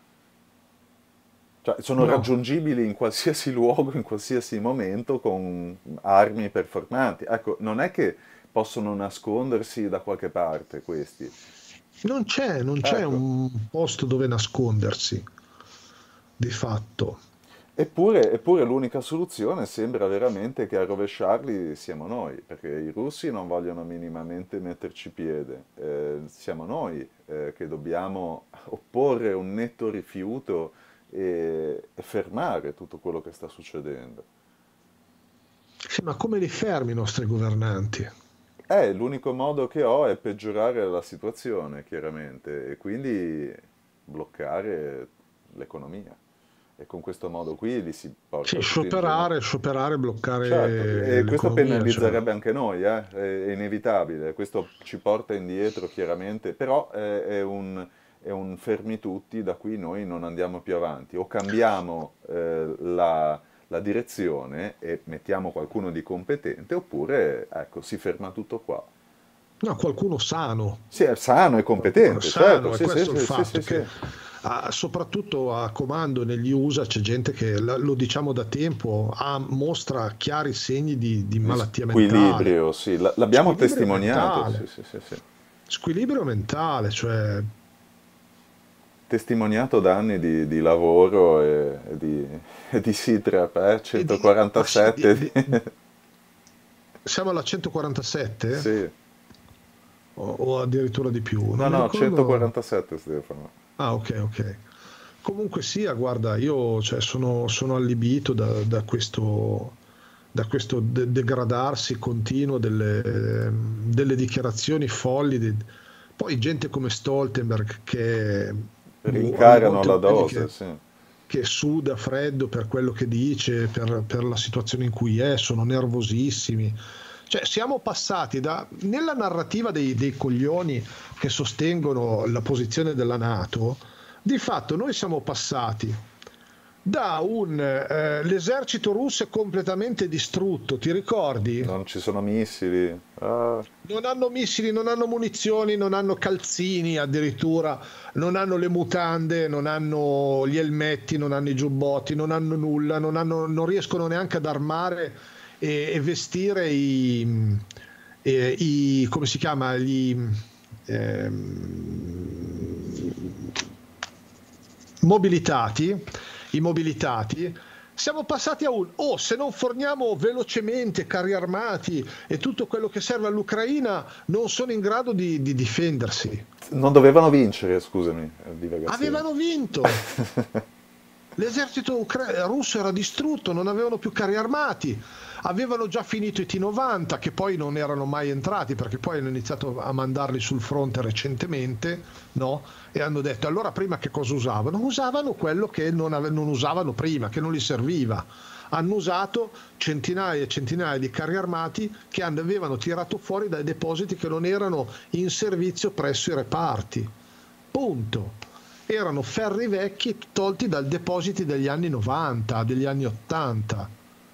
S1: cioè sono
S2: No,
S1: raggiungibili in qualsiasi luogo, in qualsiasi momento con armi performanti. Ecco, non è che possono nascondersi da qualche parte questi.
S2: non c'è, non c'è
S1: Ecco.
S2: un posto dove nascondersi, di fatto.
S1: Eppure, eppure l'unica soluzione sembra veramente che a rovesciarli siamo noi, perché i russi non vogliono minimamente metterci piede. Eh, siamo noi eh, che dobbiamo opporre un netto rifiuto e, e fermare tutto quello che sta succedendo.
S2: Sì, ma come li fermi i nostri governanti?
S1: Eh, l'unico modo che ho è peggiorare la situazione, chiaramente, e quindi bloccare l'economia. E con questo modo qui li si
S2: Sì,
S1: porta tutti in
S2: scioperare,
S1: ginocchio.
S2: scioperare,
S1: Certo,
S2: bloccare
S1: e questo
S2: l'economia, cioè.
S1: penalizzerebbe anche noi, eh, È inevitabile, questo ci porta indietro chiaramente, però è, è un, è un fermi tutti da cui noi non andiamo più avanti. O cambiamo eh, la, la direzione e mettiamo qualcuno di competente, oppure ecco, si ferma tutto qua.
S2: No, qualcuno sano,
S1: Sì, è sano e
S2: qualcuno
S1: competente, certo,
S2: sano, e
S1: sì, sì,
S2: questo è il
S1: sì, sì, sì,
S2: fatto
S1: sì.
S2: che ah, soprattutto a comando negli U S A c'è gente che, la- lo diciamo da tempo, ha- mostra chiari segni di, di
S1: Di
S2: malattia mentale,
S1: squilibrio, sì, L- l'abbiamo
S2: squilibrio
S1: testimoniato, sì,
S2: mentale,
S1: sì, sì, sì.
S2: squilibrio mentale, cioè
S1: Testimoniato da anni di, di lavoro e, e di, e di SITREP, eh?
S2: e di, ma sì, di-
S1: centoquarantasette.
S2: di-
S1: di-
S2: siamo alla centoquarantasette
S1: Sì,
S2: o, o addirittura di più, non
S1: no,
S2: mi
S1: no,
S2: ricordo.
S1: centoquarantasette Stefano.
S2: Ah, ok, ok. Comunque sia, guarda, io cioè, sono, sono allibito da, da questo, da questo de- degradarsi continuo delle, ehm, delle dichiarazioni folli. di- Poi gente come Stoltenberg, che mu- alle
S1: Rincarano
S2: volte
S1: la
S2: lo vedi
S1: dose,
S2: che,
S1: sì.
S2: che suda freddo per quello che dice, per, per la situazione in cui è, sono nervosissimi. Cioè, siamo passati da, nella narrativa dei, dei coglioni che sostengono la posizione della NATO, di fatto noi siamo passati da un eh, l'esercito russo è completamente distrutto, ti ricordi?
S1: Non ci sono missili. Ah,
S2: Non hanno missili, non hanno munizioni, non hanno calzini addirittura, non hanno le mutande, non hanno gli elmetti, non hanno i giubbotti, non hanno nulla, non, hanno- non riescono neanche ad armare e, e vestire i, e- i- come si chiama, gli ehm, mobilitati, i mobilitati Siamo passati a un, oh, se non forniamo velocemente carri armati e tutto quello che serve all'Ucraina, non sono in grado di, di difendersi.
S1: Non dovevano vincere, scusami, eh, divagazione.
S2: Avevano vinto. L'esercito ucra- russo era distrutto, non avevano più carri armati, avevano già finito i T novanta che poi non erano mai entrati perché poi hanno iniziato a mandarli sul fronte recentemente, no? E hanno detto allora prima che cosa usavano? Usavano quello che non, ave- non usavano prima, che non gli serviva. Hanno usato centinaia e centinaia di carri armati che avevano tirato fuori dai depositi che non erano in servizio presso i reparti. Punto. Erano ferri vecchi tolti dai depositi degli anni novanta, degli anni ottanta.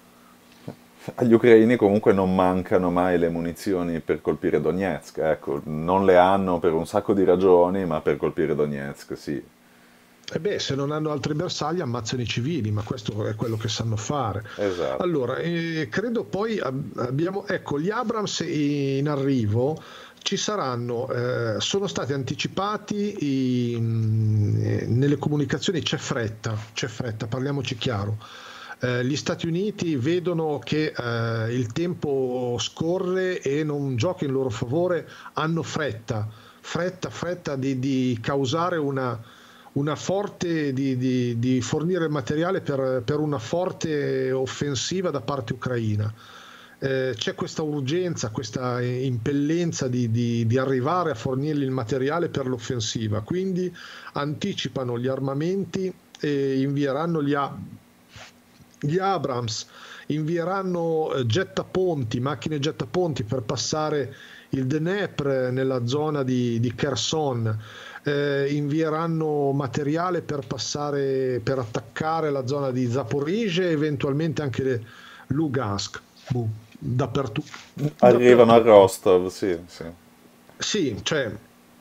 S1: Agli ucraini comunque non mancano mai le munizioni per colpire Donetsk, ecco, non le hanno per un sacco di ragioni, ma per colpire Donetsk, sì.
S2: E beh, se non hanno altri bersagli ammazzano i civili, ma questo è quello che sanno fare.
S1: Esatto.
S2: Allora, eh, credo poi ab- abbiamo, ecco, gli Abrams in arrivo ci saranno, eh, sono stati anticipati i- mh, nelle comunicazioni, c'è fretta, c'è fretta, parliamoci chiaro. Eh, gli Stati Uniti vedono che eh, il tempo scorre e non gioca in loro favore, hanno fretta, fretta, fretta di, di causare una, una forte, di, di- di fornire materiale per, per una forte offensiva da parte ucraina. Eh, c'è questa urgenza, questa impellenza di, di- di arrivare a fornirgli il materiale per l'offensiva, quindi anticipano gli armamenti e invieranno gli, A- gli Abrams, invieranno eh, gettaponti, macchine gettaponti per passare il Dnepr nella zona di, di Kherson, eh, invieranno materiale per passare, per attaccare la zona di Zaporizhzhia e eventualmente anche Lugansk. Boh, dappertutto,
S1: Arrivano a
S2: dappertutto.
S1: Rostov, sì, sì.
S2: Sì, cioè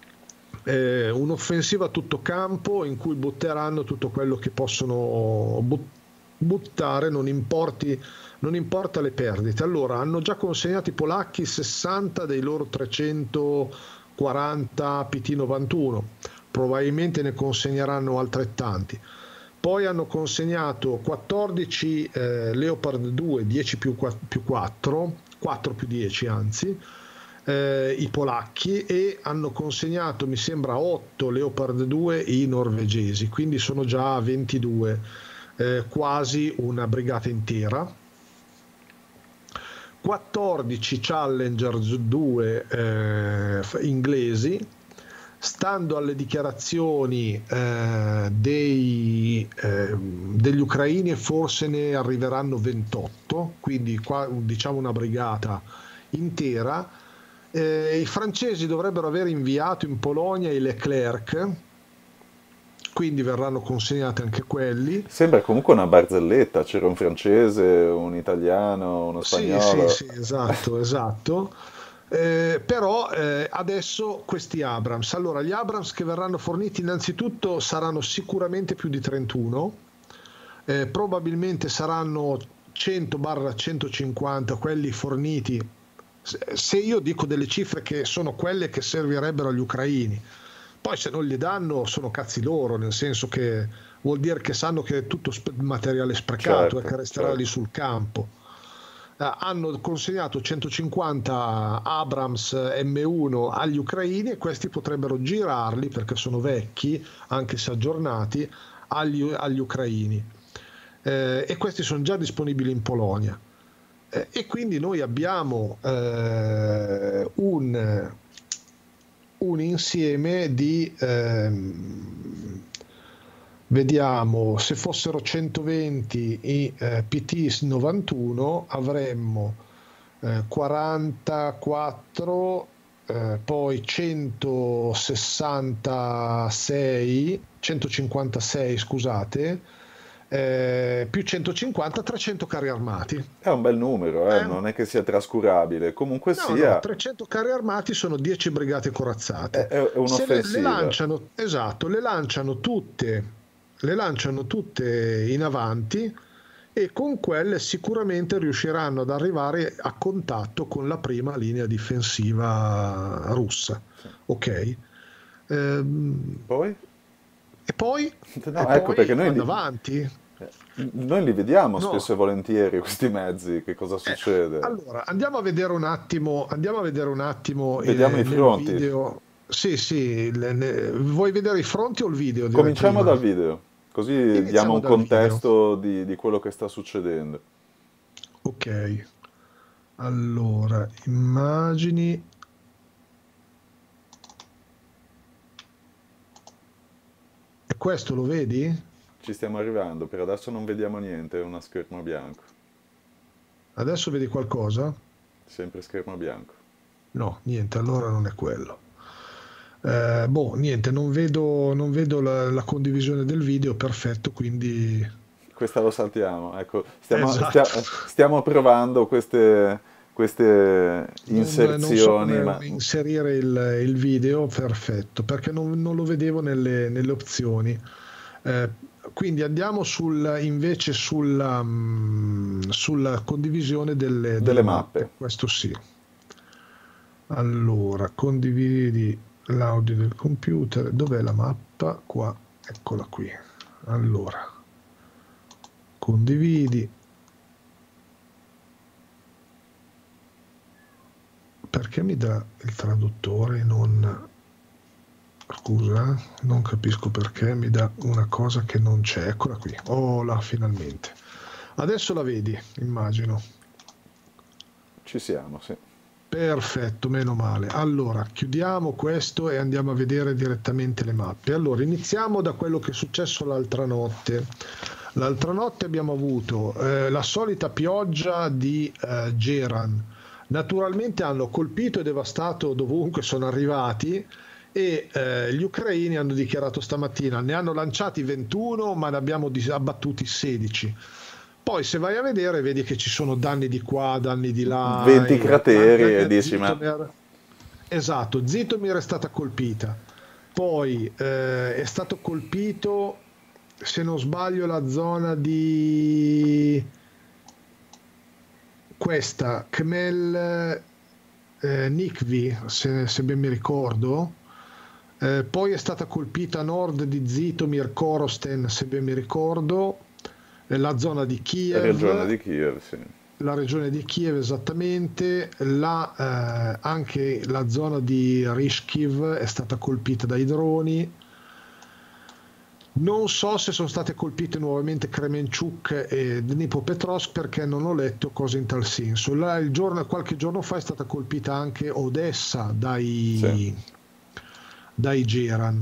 S2: eh, un'offensiva a tutto campo in cui butteranno tutto quello che possono but- buttare, non importi, non importa le perdite. Allora, hanno già consegnato i polacchi sessanta dei loro trecentoquaranta P T novantuno, probabilmente ne consegneranno altrettanti. Poi hanno consegnato quattordici eh, Leopard due, dieci più, più quattro, quattro più dieci anzi, eh, i polacchi, e hanno consegnato, mi sembra, otto Leopard due i norvegesi, quindi sono già ventidue, eh, quasi una brigata intera. quattordici Challenger due eh, inglesi, stando alle dichiarazioni eh, dei, eh, degli ucraini forse ne arriveranno ventotto, quindi qua diciamo una brigata intera. Eh, i francesi dovrebbero aver inviato in Polonia i Leclerc, quindi verranno consegnati anche quelli.
S1: Sembra comunque una barzelletta, c'era un francese, un italiano, uno
S2: Sì, sì,
S1: spagnolo.
S2: sì, esatto, esatto. Eh, però eh, adesso questi Abrams, allora gli Abrams che verranno forniti innanzitutto saranno sicuramente più di trentuno, eh, probabilmente saranno cento centocinquanta quelli forniti, se se io dico delle cifre che sono quelle che servirebbero agli ucraini, poi se non gli danno sono cazzi loro, nel senso che vuol dire che sanno che è tutto sp- materiale sprecato e che
S1: Certo,
S2: resterà lì
S1: certo.
S2: sul campo. Eh, hanno consegnato centocinquanta Abrams M uno agli ucraini e questi potrebbero girarli, perché sono vecchi, anche se aggiornati, agli, agli ucraini. Eh, e questi sono già disponibili in Polonia. Eh, e quindi noi abbiamo eh, un, un insieme di, ehm, vediamo, se fossero centoventi i eh, P T novantuno avremmo eh, quarantaquattro, eh, poi centosessantasei, centocinquantasei, scusate, eh, più centocinquanta, trecento carri armati.
S1: È un bel numero, eh,
S2: Eh?
S1: non è che sia trascurabile. Comunque
S2: No, no,
S1: sia,
S2: trecento carri armati sono dieci brigate
S1: è,
S2: corazzate.
S1: è- è
S2: Se le, le
S1: un'offensiva.
S2: lanciano, esatto, le lanciano tutte, le lanciano tutte in avanti e con quelle sicuramente riusciranno ad arrivare a contatto con la prima linea difensiva russa.
S1: Sì.
S2: Ok? Ehm,
S1: Poi?
S2: e poi, e
S1: No, ecco perché
S2: poi
S1: noi
S2: vanno
S1: di-
S2: avanti.
S1: Eh, Noi li vediamo
S2: No.
S1: spesso e volentieri questi mezzi, che cosa
S2: Eh,
S1: succede?
S2: allora, andiamo a vedere un attimo, andiamo a vedere un attimo
S1: Vediamo i
S2: eh, nel
S1: fronti.
S2: video. Sì, sì, le- ne- vuoi vedere i fronti o il video direi
S1: Cominciamo
S2: prima?
S1: dal video, così diamo
S2: Iniziamo
S1: un
S2: dal video.
S1: contesto di, di quello che sta succedendo.
S2: Ok, allora, immagini. E questo lo vedi?
S1: Ci stiamo arrivando, per adesso non vediamo niente, è uno schermo bianco.
S2: Adesso vedi qualcosa?
S1: Sempre schermo bianco.
S2: No, niente, allora non è quello. Eh, boh, niente, non vedo, non vedo la, la condivisione del video, perfetto, quindi
S1: Questa lo saltiamo, ecco, stiamo,
S2: esatto.
S1: stia- stiamo provando queste, queste
S2: Non, non so
S1: inserzioni,
S2: come
S1: ma
S2: inserire il, il video, perfetto, perché non, non lo vedevo nelle, nelle opzioni. Eh, quindi andiamo sul, invece sulla, mm, sulla condivisione delle,
S1: delle
S2: delle mappe,
S1: mappe.
S2: questo sì. Allora, condividi l'audio del computer, dov'è la mappa? Qua, eccola qui. Allora, condividi, perché mi dà il traduttore e non... Scusa, eh, non capisco perché mi dà una cosa che non c'è. Eccola qui. Oh là, finalmente. Adesso la vedi, immagino.
S1: Ci siamo, sì.
S2: Perfetto, meno male. Allora, chiudiamo questo e andiamo a vedere direttamente le mappe. Allora, iniziamo da quello che è successo l'altra notte. L'altra notte abbiamo avuto eh, la solita pioggia di eh, Geran. Naturalmente hanno colpito e devastato dovunque sono arrivati e eh, gli ucraini hanno dichiarato stamattina ne hanno lanciati ventuno ma ne abbiamo dis- abbattuti sedici. Poi se vai a vedere vedi che ci sono danni di qua, danni di là,
S1: venti
S2: e anche,
S1: crateri
S2: anche
S1: e
S2: a
S1: dici, ma
S2: Zitomir. Esatto, Zitomir è stata colpita. Poi eh, è stato colpito, se non sbaglio, la zona di questa, Khmel eh, Nikvi, se, se ben mi ricordo. Eh, poi è stata colpita a nord di Zitomir, Korosten, se ben mi ricordo, eh, la zona di
S1: regione
S2: Kiev,
S1: di Kiev, sì.
S2: la regione di Kiev esattamente, la, eh, anche la zona di Rishkiv è stata colpita dai droni. Non so se sono state colpite nuovamente Kremenchuk e Dnipropetrovsk perché non ho letto cose in tal senso. Là, il giorno, qualche giorno fa è stata colpita anche Odessa
S1: Sì.
S2: dai, dai Geran.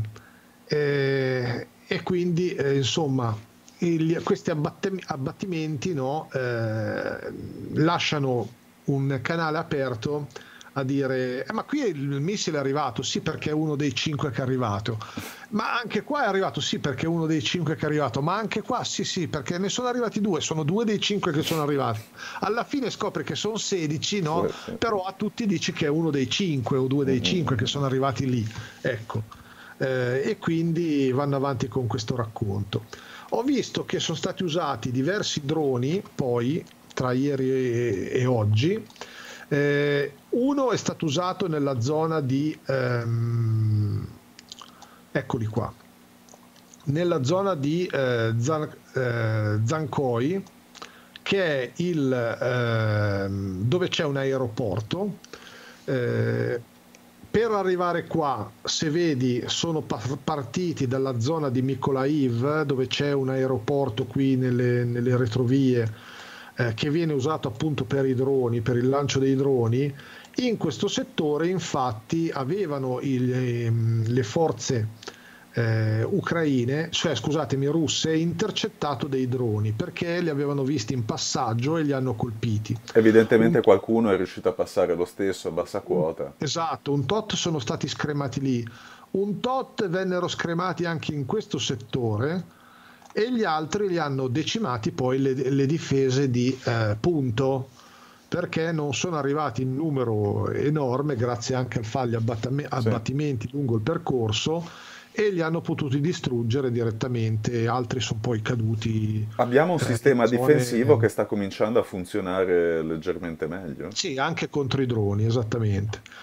S2: Eh, e quindi eh, insomma il- questi abbatte- abbattimenti no, eh, lasciano un canale aperto a dire "Eh, ma qui il missile è arrivato, sì perché è uno dei cinque che è arrivato, ma anche qua è arrivato, sì perché è uno dei cinque che è arrivato, ma anche qua sì sì perché ne sono arrivati due, sono due dei cinque che sono arrivati, alla fine scopri che sono sedici,
S1: Sì,
S2: no?
S1: sì.
S2: Però a tutti dici che è uno dei cinque o due
S1: Mm,
S2: dei
S1: mm,
S2: cinque che
S1: mm.
S2: sono arrivati lì, ecco. Eh, e quindi vanno avanti con questo racconto. Ho visto che sono stati usati diversi droni poi tra ieri e, e oggi. Eh, uno è stato usato nella zona di ehm, eccoli qua, nella zona di eh, Zan, eh, Zankoi, che è il ehm, dove c'è un aeroporto. Eh, per arrivare qua, se vedi, sono pa- partiti dalla zona di Mykolaiv, dove c'è un aeroporto qui nelle, nelle retrovie, eh, che viene usato appunto per i droni, per il lancio dei droni. In questo settore, infatti, avevano il- ehm, le forze eh, ucraine, cioè scusatemi, russe, intercettato dei droni perché li avevano visti in passaggio e li hanno colpiti. Un
S1: Evidentemente qualcuno è riuscito a passare lo stesso a bassa
S2: un-
S1: quota.
S2: esatto, un tot sono stati scremati lì, un tot vennero scremati anche in questo settore e gli altri li hanno decimati poi le, le difese di eh, punto perché non sono arrivati in numero enorme grazie anche al fagli abbattame-
S1: Sì.
S2: abbattimenti lungo il percorso e li hanno potuti distruggere direttamente, altri sono poi caduti
S1: Abbiamo un
S2: eh, in
S1: sistema difensivo che
S2: zone...
S1: sta cominciando a funzionare leggermente meglio.
S2: Sì, anche contro i droni, esattamente.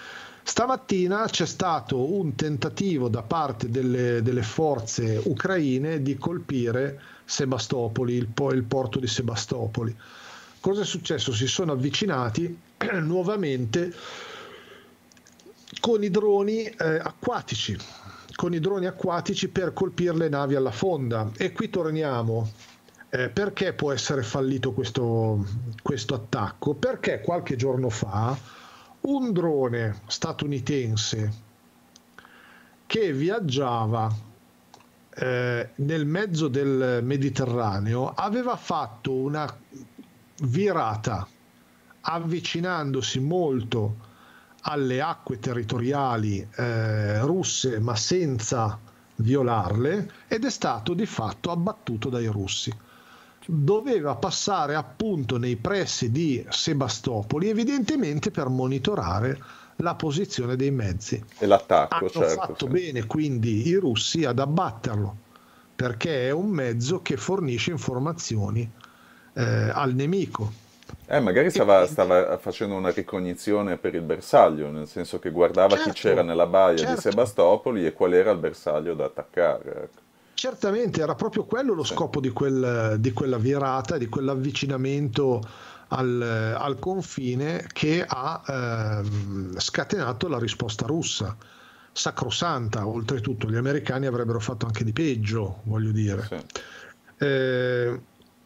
S2: Stamattina c'è stato un tentativo da parte delle, delle forze ucraine di colpire Sebastopoli, il, po- il porto di Sebastopoli. Cosa è successo? Si sono avvicinati nuovamente con i droni eh, acquatici, con i droni acquatici per colpire le navi alla fonda. E qui torniamo. Eh, perché può essere fallito questo, questo attacco? Perché qualche giorno fa un drone statunitense che viaggiava eh, nel mezzo del Mediterraneo aveva fatto una virata avvicinandosi molto alle acque territoriali eh, russe, ma senza violarle, ed è stato di fatto abbattuto dai russi. Doveva passare appunto nei pressi di Sebastopoli, evidentemente per monitorare la posizione dei mezzi.
S1: E l'attacco,
S2: Hanno
S1: certo,
S2: fatto
S1: sì.
S2: bene quindi i russi ad abbatterlo, perché è un mezzo che fornisce informazioni eh, al nemico.
S1: Eh, magari
S2: E
S1: stava,
S2: quindi,
S1: stava facendo una ricognizione per il bersaglio, nel senso che guardava chi c'era
S2: certo,
S1: nella baia di
S2: certo.
S1: Sebastopoli e qual era il bersaglio da attaccare. Ecco.
S2: Certamente era proprio quello lo
S1: Sì.
S2: scopo di, quel, di quella virata, di quell'avvicinamento al, al confine che ha ehm, scatenato la risposta russa, sacrosanta. Oltretutto, gli americani avrebbero fatto anche di peggio, voglio dire.
S1: Sì.
S2: Eh,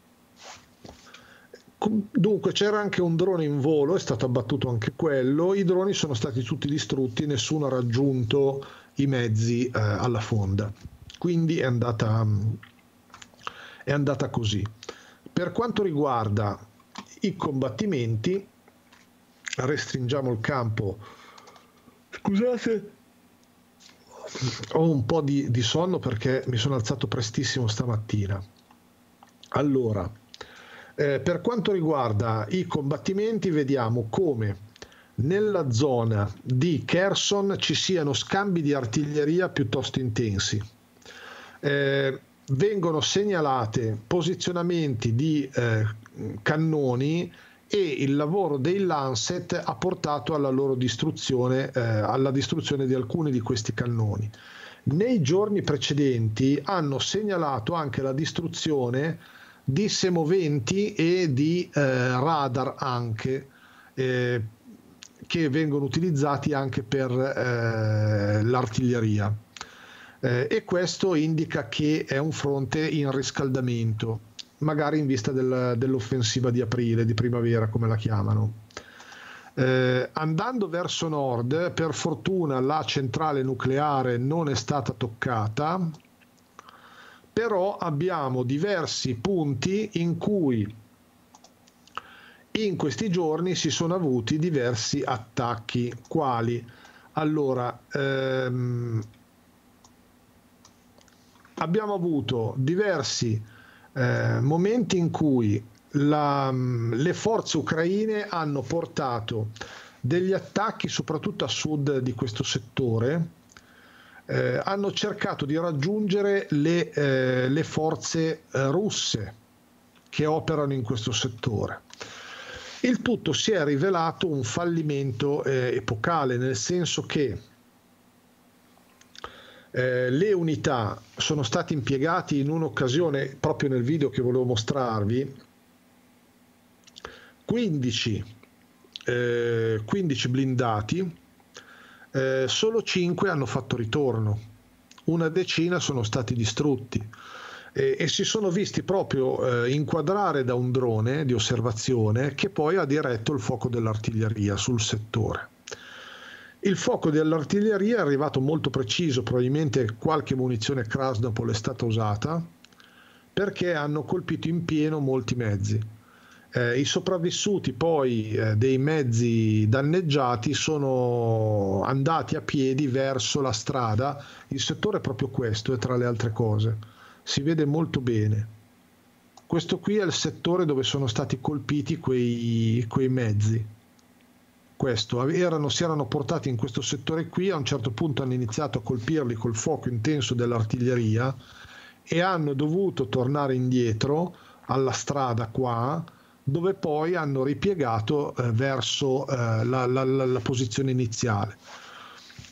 S2: Dunque c'era anche un drone in volo, è stato abbattuto anche quello, i droni sono stati tutti distrutti, nessuno ha raggiunto i mezzi eh, alla fonda, quindi è andata, è andata così. Per quanto riguarda i combattimenti, restringiamo il campo. Scusate, ho un po' di, di sonno perché mi sono alzato prestissimo stamattina. Allora, eh, per quanto riguarda i combattimenti, vediamo come nella zona di Kherson ci siano scambi di artiglieria piuttosto intensi. Eh, vengono segnalate posizionamenti di eh, cannoni e il lavoro dei Lancet ha portato alla loro distruzione, eh, alla distruzione di alcuni di questi cannoni. Nei giorni precedenti hanno segnalato anche la distruzione di semoventi e di eh, radar anche, eh, che vengono utilizzati anche per eh, l'artiglieria. Eh, e questo indica che è un fronte in riscaldamento, magari in vista del, dell'offensiva di aprile, di primavera come la chiamano. Eh, andando verso nord, per fortuna la centrale nucleare non è stata toccata, però abbiamo diversi punti in cui in questi giorni si sono avuti diversi attacchi. Quali? Allora, ehm, abbiamo avuto diversi eh, momenti in cui la, le forze ucraine hanno portato degli attacchi soprattutto a sud di questo settore. Eh, hanno cercato di raggiungere le, eh, le forze eh, russe che operano in questo settore. Il tutto si è rivelato un fallimento eh, epocale, nel senso che eh, le unità sono state impiegate in un'occasione, proprio nel video che volevo mostrarvi, quindici, eh, quindici blindati. Eh, solo cinque hanno fatto ritorno, una decina sono stati distrutti e, e si sono visti proprio eh, inquadrare da un drone di osservazione che poi ha diretto il fuoco dell'artiglieria sul settore. Il fuoco dell'artiglieria è arrivato molto preciso, probabilmente qualche munizione Krasnopol è stata usata, perché hanno colpito in pieno molti mezzi. Eh, I sopravvissuti poi eh, dei mezzi danneggiati sono andati a piedi verso la strada. Il settore è proprio questo, e tra le altre cose si vede molto bene. Questo qui è il settore dove sono stati colpiti quei, quei mezzi. Questo, erano, si erano portati in questo settore qui, a un certo punto hanno iniziato a colpirli col fuoco intenso dell'artiglieria e hanno dovuto tornare indietro alla strada qua, dove poi hanno ripiegato eh, verso eh, la, la, la, la posizione iniziale.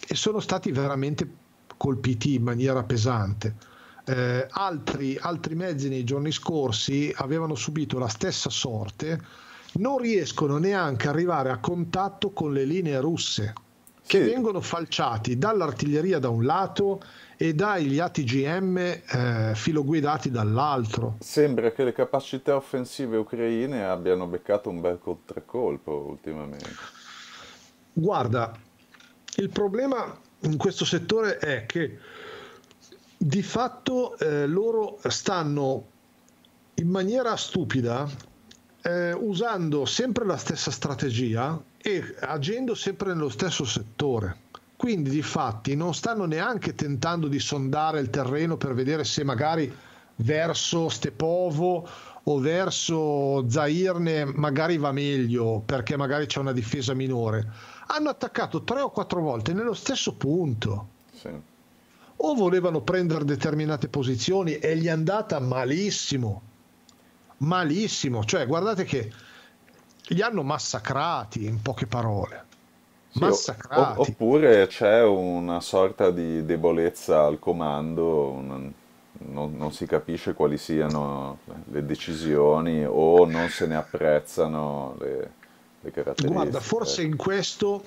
S2: e sono stati veramente colpiti in maniera pesante. Eh, altri, altri mezzi nei giorni scorsi avevano subito la stessa sorte, non riescono neanche ad arrivare a contatto con le linee russe, che
S1: Sì,
S2: vengono falciati dall'artiglieria da un lato e dagli A T G M eh, filoguidati dall'altro.
S1: sembra che le capacità offensive ucraine abbiano beccato un bel contraccolpo ultimamente.
S2: Guarda, il problema in questo settore è che di fatto eh, loro stanno in maniera stupida eh, usando sempre la stessa strategia e agendo sempre nello stesso settore. Quindi di fatti non stanno neanche tentando di sondare il terreno per vedere se magari verso Stepovo o verso Zairne magari va meglio perché magari c'è una difesa minore. Hanno attaccato tre o quattro volte nello stesso punto.
S1: Sì.
S2: O volevano prendere determinate posizioni e gli è andata malissimo, malissimo. Cioè, guardate che li hanno massacrati, in poche parole.
S1: Sì, o- o-
S2: Massacrati.
S1: oppure c'è una sorta di debolezza al comando, un- non, non si capisce quali siano le decisioni o non se ne apprezzano le, le
S2: Guarda,
S1: caratteristiche.
S2: forse
S1: Ecco.
S2: in questo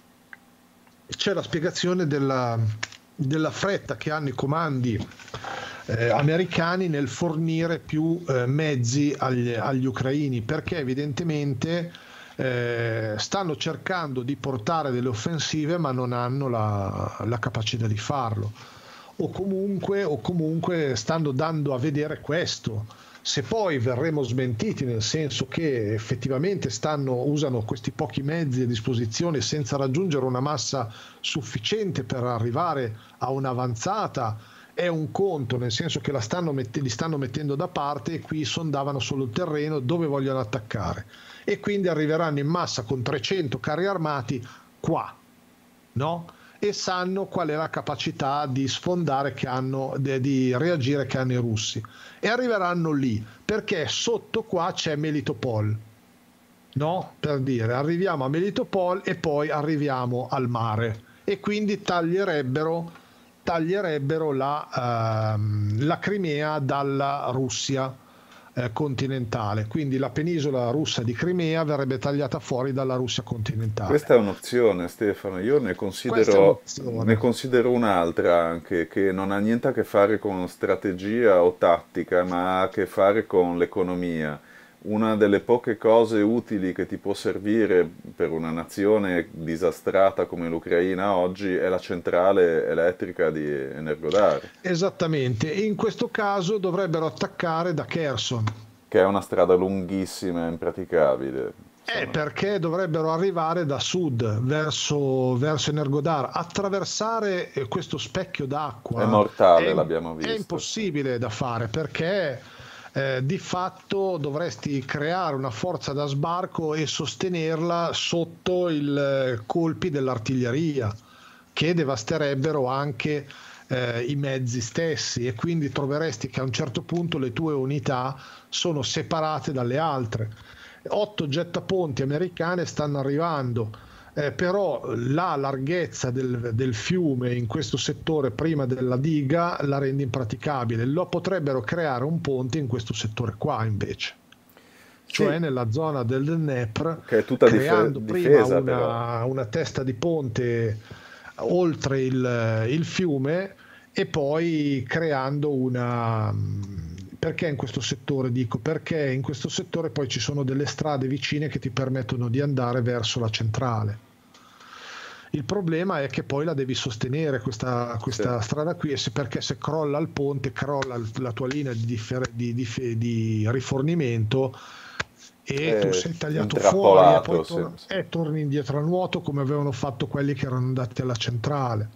S2: c'è la spiegazione della, della fretta che hanno i comandi eh, americani nel fornire più eh, mezzi agli, agli ucraini, perché evidentemente eh, stanno cercando di portare delle offensive ma non hanno la, la capacità di farlo. O comunque, o comunque stanno dando a vedere questo. Se poi verremo smentiti, nel senso che effettivamente stanno, usano questi pochi mezzi a disposizione senza raggiungere una massa sufficiente per arrivare a un'avanzata, è un conto, nel senso che la stanno mette, li stanno mettendo da parte e qui sondavano solo il terreno dove vogliono attaccare. E quindi arriveranno in massa con trecento carri armati qua, no? E sanno qual è la capacità di sfondare che hanno, de, di reagire che hanno i russi, e arriveranno lì perché sotto qua c'è Melitopol, no? Per dire, arriviamo a Melitopol e poi arriviamo al mare e quindi taglierebbero, taglierebbero la, ehm, la Crimea dalla Russia eh, continentale, quindi la penisola russa di Crimea verrebbe tagliata fuori dalla Russia continentale.
S1: Questa è un'opzione, Stefano. Io ne
S2: Questa è
S1: considero, ne
S2: un'opzione.
S1: considero un'altra anche, che non ha niente a che fare con strategia o tattica, ma ha a che fare con l'economia. Una delle poche cose utili che ti può servire per una nazione disastrata come l'Ucraina oggi è la centrale elettrica di Energodar,
S2: Esattamente, e in questo caso dovrebbero attaccare da Kherson.
S1: che è una strada lunghissima e impraticabile.
S2: Eh,
S1: Insomma,
S2: perché dovrebbero arrivare da sud verso, verso Energodar, attraversare eh, questo specchio
S1: è
S2: d'acqua
S1: mortale,
S2: è,
S1: l'abbiamo
S2: è
S1: visto. Sì.
S2: impossibile da fare perché eh, di fatto dovresti creare una forza da sbarco e sostenerla sotto i colpi dell'artiglieria che devasterebbero anche eh, i mezzi stessi, e quindi troveresti che a un certo punto le tue unità sono separate dalle altre. Otto gettaponti americane stanno arrivando, eh, però la larghezza del, del fiume in questo settore prima della diga la rende impraticabile. Lo potrebbero creare un ponte in questo settore qua invece, cioè
S1: Sì,
S2: nella zona del Dnepr,
S1: che è tutta dife-
S2: creando prima
S1: difesa però.
S2: una, una testa di ponte oltre il, il fiume e poi creando una... Perché in questo settore dico? Perché in questo settore poi ci sono delle strade vicine che ti permettono di andare verso la centrale. Il problema è che poi la devi sostenere questa,
S1: Sì.
S2: questa strada qui, e se, perché se crolla il ponte, crolla la tua linea di, differ- di, di- di rifornimento e tu
S1: È
S2: sei tagliato fuori e
S1: intrappolato,
S2: poi
S1: sì,
S2: tor-
S1: sì.
S2: e torni indietro a nuoto come avevano fatto quelli che erano andati alla centrale.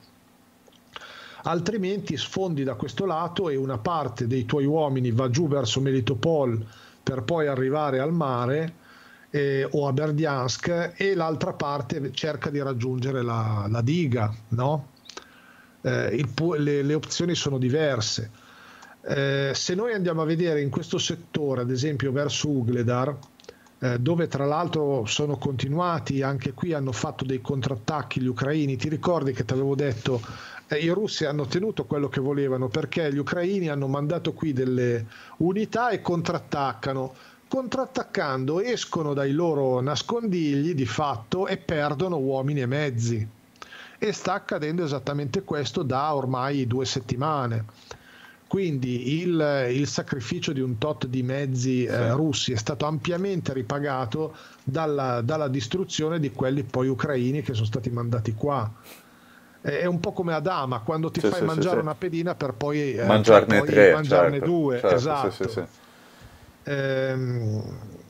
S2: Altrimenti sfondi da questo lato e una parte dei tuoi uomini va giù verso Melitopol per poi arrivare al mare eh, o a Berdiansk, e l'altra parte cerca di raggiungere la, la diga, no? Eh, il pu- le, le opzioni sono diverse. Eh, se noi andiamo a vedere in questo settore, ad esempio verso Ugledar, eh, dove tra l'altro sono continuati, anche qui hanno fatto dei contrattacchi gli ucraini. Ti ricordi che ti avevo detto eh, i russi hanno ottenuto quello che volevano, perché gli ucraini hanno mandato qui delle unità e contrattaccano. Contrattaccando escono dai loro nascondigli di fatto e perdono uomini e mezzi. E sta accadendo esattamente questo da ormai due settimane. Quindi il, il sacrificio di un tot di mezzi eh,
S1: Sì.
S2: russi è stato ampiamente ripagato dalla, dalla distruzione di quelli poi ucraini che sono stati mandati qua. È un po' come Adama, quando ti
S1: Sì,
S2: fai
S1: sì, sì,
S2: mangiare
S1: sì.
S2: una pedina per poi, eh, per
S1: Mangiarne
S2: poi
S1: tre,
S2: mangiarne
S1: certo,
S2: due,
S1: certo, sì, sì,
S2: esatto.
S1: sì.
S2: Ehm,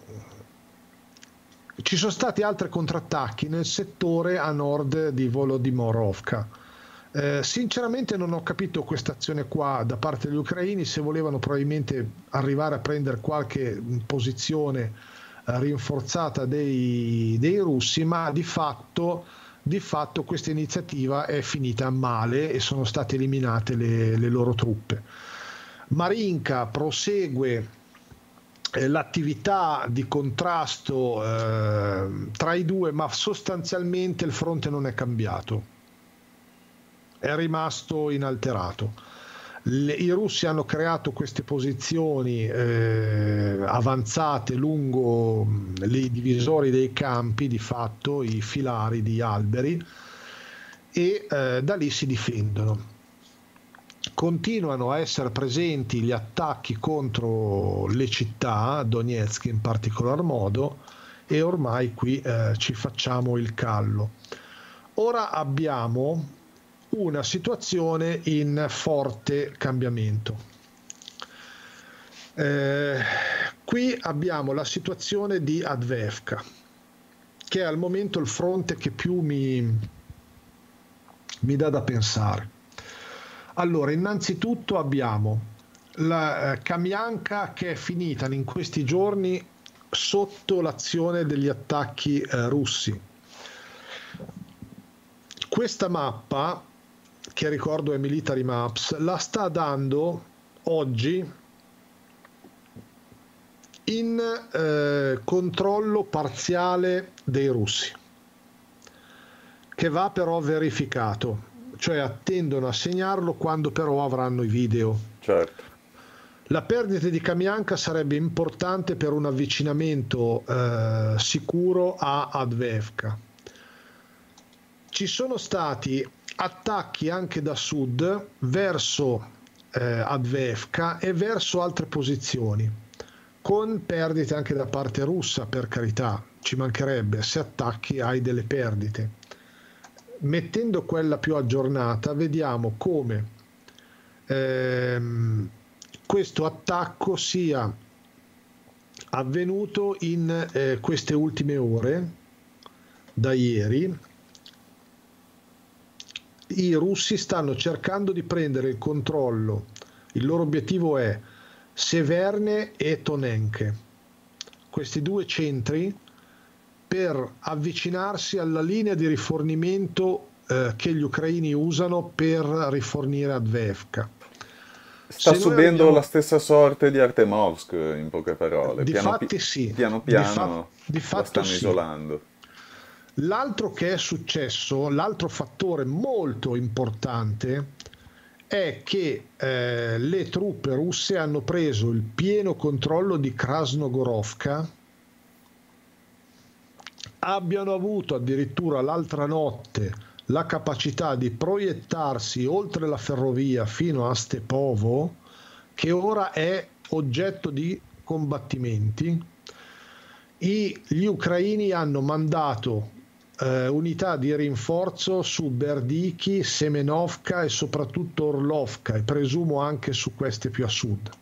S2: Ci sono stati altri contrattacchi nel settore a nord di Volodymyrovka. Eh, sinceramente non ho capito questa azione qua da parte degli ucraini, se volevano probabilmente arrivare a prendere qualche posizione eh, rinforzata dei, dei russi, ma di fatto, di fatto questa iniziativa è finita male e sono state eliminate le, le loro truppe. Marinka prosegue eh, l'attività di contrasto eh, tra i due, ma sostanzialmente il fronte non è cambiato, è rimasto inalterato. Le, I russi hanno creato queste posizioni eh, avanzate lungo mh, i divisori dei campi, di fatto i filari di alberi, e eh, da lì si difendono. Continuano a essere presenti gli attacchi contro le città, Donetsk in particolar modo, e ormai qui eh, ci facciamo il callo. Ora abbiamo una situazione in forte cambiamento. Eh, qui abbiamo la situazione di Avdiivka, che è al momento il fronte che più mi, mi dà da pensare. Allora, innanzitutto abbiamo la eh, Kamianka che è finita in questi giorni sotto l'azione degli attacchi eh, russi. Questa mappa, che ricordo è Military Maps, la sta dando oggi in eh, controllo parziale dei russi, che va però verificato, cioè attendono a segnarlo quando però avranno i video.
S1: Certo.
S2: La perdita di Kamianka sarebbe importante per un avvicinamento eh, sicuro a Avdiivka. Ci sono stati attacchi anche da sud verso eh, Avdiivka e verso altre posizioni, con perdite anche da parte russa, per carità, ci mancherebbe, se attacchi hai delle perdite. Mettendo quella più aggiornata vediamo come ehm, questo attacco sia avvenuto in eh, queste ultime ore, da ieri. I russi stanno cercando di prendere il controllo, il loro obiettivo è Severne e Tonenke, questi due centri, per avvicinarsi alla linea di rifornimento eh, che gli ucraini usano per rifornire Avdiivka.
S1: Sta
S2: Se noi
S1: subendo
S2: arriviamo,
S1: la stessa sorte di Artemovsk, in poche parole.
S2: di
S1: Piano, pi-
S2: fatti sì,
S1: piano
S2: di, fa-
S1: piano
S2: di
S1: la
S2: fatto
S1: stanno
S2: sì.
S1: isolando.
S2: L'altro che è successo, l'altro fattore molto importante è che eh, le truppe russe hanno preso il pieno controllo di Krasnogorovka, abbiano avuto addirittura l'altra notte la capacità di proiettarsi oltre la ferrovia fino a Stepovo, che ora è oggetto di combattimenti. I, gli ucraini hanno mandato eh, unità di rinforzo su Berdiki, Semenovka e soprattutto Orlovka, e presumo anche su queste più a sud.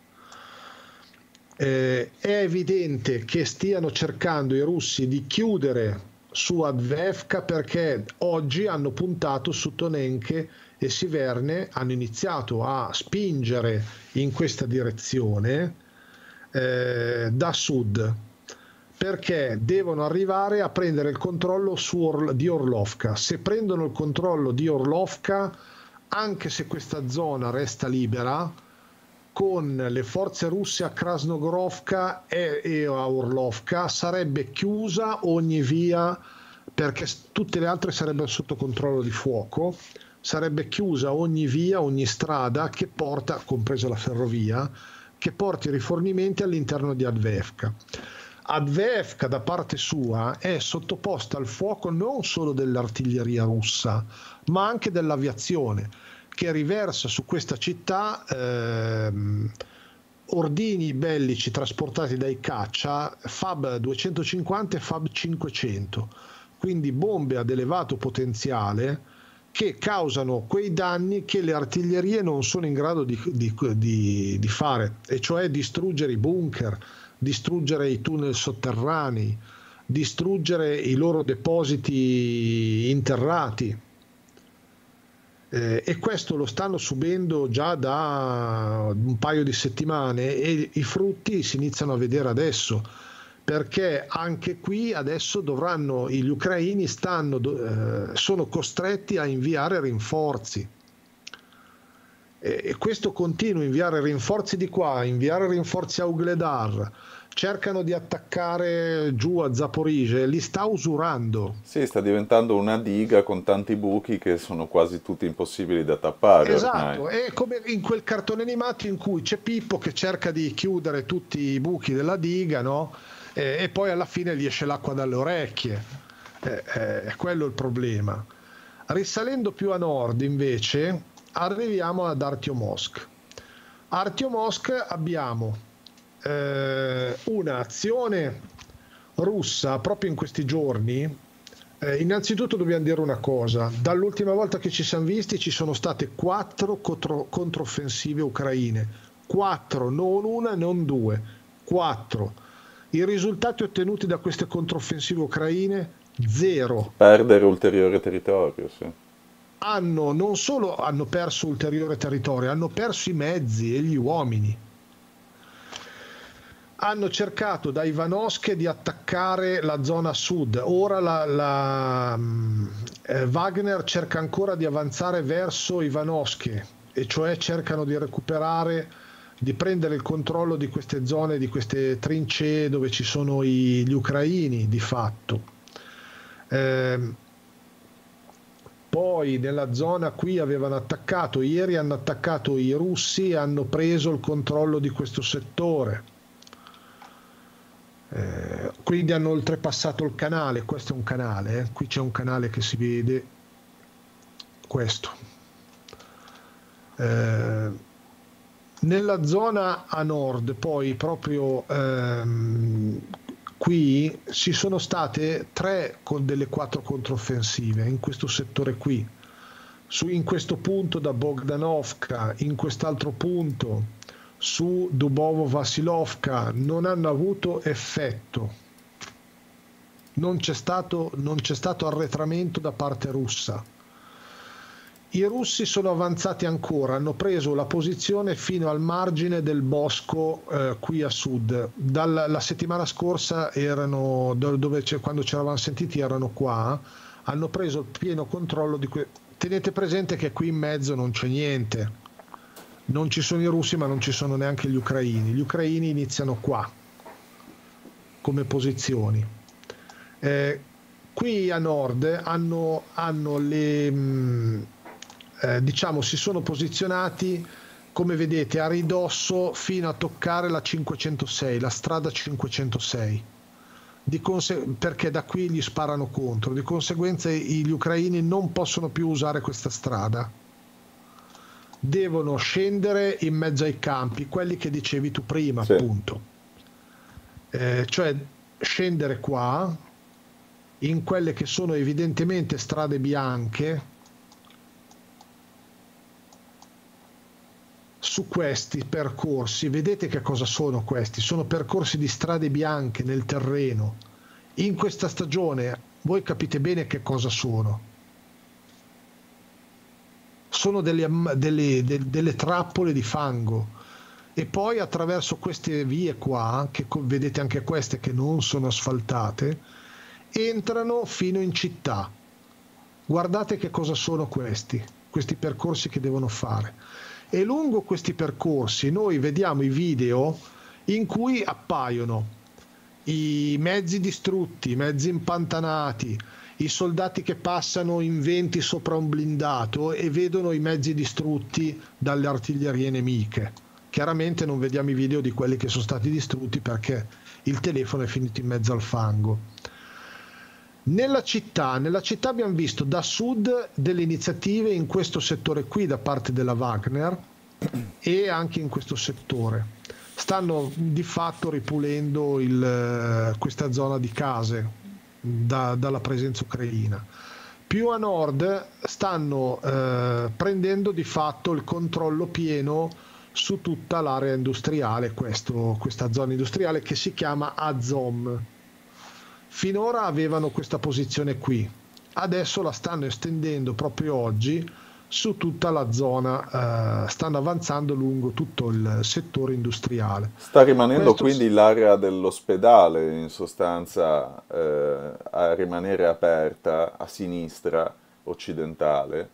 S2: Eh, è evidente che stiano cercando i russi di chiudere su Avdiivka, perché oggi hanno puntato su Tonenke e Siverne, hanno iniziato a spingere in questa direzione eh, da sud, perché devono arrivare a prendere il controllo su Or- di Orlovka. Se prendono il controllo di Orlovka, anche se questa zona resta libera, con le forze russe a Krasnogorovka e, e a Orlovka sarebbe chiusa ogni via, perché tutte le altre sarebbero sotto controllo di fuoco, sarebbe chiusa ogni via, ogni strada che porta, compresa la ferrovia, che porti rifornimenti all'interno di Avdiivka. Avdiivka da parte sua è sottoposta al fuoco non solo dell'artiglieria russa, ma anche dell'aviazione, che riversa su questa città ehm, ordini bellici trasportati dai caccia Fab duecentocinquanta e Fab cinquecento, quindi bombe ad elevato potenziale che causano quei danni che le artiglierie non sono in grado di, di, di, di fare, e cioè distruggere i bunker, distruggere i tunnel sotterranei, distruggere i loro depositi interrati. Eh, e questo lo stanno subendo già da un paio di settimane e i frutti si iniziano a vedere adesso, perché anche qui adesso dovranno, gli ucraini stanno, eh, sono costretti a inviare rinforzi. E, e questo continua, inviare rinforzi di qua, inviare rinforzi a Ugledar, cercano di attaccare giù a Zaporizhzhia, li sta usurando.
S1: Sì, sta diventando una diga con tanti buchi che sono quasi tutti impossibili da tappare ormai.
S2: Esatto, è come in quel cartone animato in cui c'è Pippo che cerca di chiudere tutti i buchi della diga, no? E, e poi alla fine gli esce l'acqua dalle orecchie. Eh, eh, è quello il problema. Risalendo più a nord, invece, arriviamo ad Artyomovsk. Artyomovsk abbiamo eh, un'azione russa proprio in questi giorni. Eh, innanzitutto dobbiamo dire una cosa: dall'ultima volta che ci siamo visti ci sono state quattro contro- controffensive ucraine, quattro, non una, non due, quattro. I risultati ottenuti da queste controffensive ucraine? Zero.
S1: Perdere ulteriore territorio, sì.
S2: Hanno non solo hanno perso ulteriore territorio, hanno perso i mezzi e gli uomini. Hanno cercato da Ivanovsk di attaccare la zona sud. Ora la, la eh, Wagner cerca ancora di avanzare verso Ivanovsk, e cioè cercano di recuperare, di prendere il controllo di queste zone, di queste trincee dove ci sono i, gli ucraini di fatto. Eh, poi nella zona qui avevano attaccato, ieri hanno attaccato i russi e hanno preso il controllo di questo settore. Eh, quindi hanno oltrepassato il canale. Questo è un canale, eh. Qui c'è un canale che si vede, questo. Eh, nella zona a nord poi proprio ehm, qui ci sono state tre con delle quattro controffensive in questo settore qui, su, in questo punto da Bogdanovka, in quest'altro punto su Dubovo-Vasilovka, non hanno avuto effetto, non c'è stato, non c'è stato arretramento da parte russa. I russi sono avanzati ancora, hanno preso la posizione fino al margine del bosco eh, qui a sud. Dalla, la settimana scorsa erano, dove quando ci eravamo sentiti erano qua, hanno preso il pieno controllo di que- tenete presente che qui in mezzo non c'è niente, non ci sono i russi ma non ci sono neanche gli ucraini. Gli ucraini iniziano qua come posizioni. Eh, qui a nord hanno, hanno le... Mh, Eh, diciamo si sono posizionati, come vedete, a ridosso fino a toccare la cinquecentosei, la strada cinquecentosei, di conse- perché da qui gli sparano contro, di conseguenza gli ucraini non possono più usare questa strada, devono scendere in mezzo ai campi, quelli che dicevi tu prima, sì. Appunto, eh, cioè scendere qua in quelle che sono evidentemente strade bianche. Su questi percorsi, vedete che cosa sono questi? Sono percorsi di strade bianche nel terreno. In questa stagione voi capite bene che cosa sono. Sono delle, delle, delle, delle trappole di fango. E poi attraverso queste vie qua, che vedete anche queste che non sono asfaltate, entrano fino in città. Guardate che cosa sono questi, questi percorsi che devono fare. E lungo questi percorsi noi vediamo i video in cui appaiono i mezzi distrutti, i mezzi impantanati, i soldati che passano in venti sopra un blindato e vedono i mezzi distrutti dalle artiglierie nemiche. Chiaramente non vediamo i video di quelli che sono stati distrutti perché il telefono è finito in mezzo al fango. Nella città, nella città abbiamo visto da sud delle iniziative in questo settore qui da parte della Wagner e anche in questo settore. Stanno di fatto ripulendo il, questa zona di case da, dalla presenza ucraina. Più a nord stanno eh, prendendo di fatto il controllo pieno su tutta l'area industriale, questo, questa zona industriale che si chiama Azov. Finora avevano questa posizione qui, adesso la stanno estendendo proprio oggi su tutta la zona, eh, stanno avanzando lungo tutto il settore industriale.
S1: Sta rimanendo
S2: Questo
S1: quindi l'area dell'ospedale in sostanza eh, a rimanere aperta a sinistra occidentale,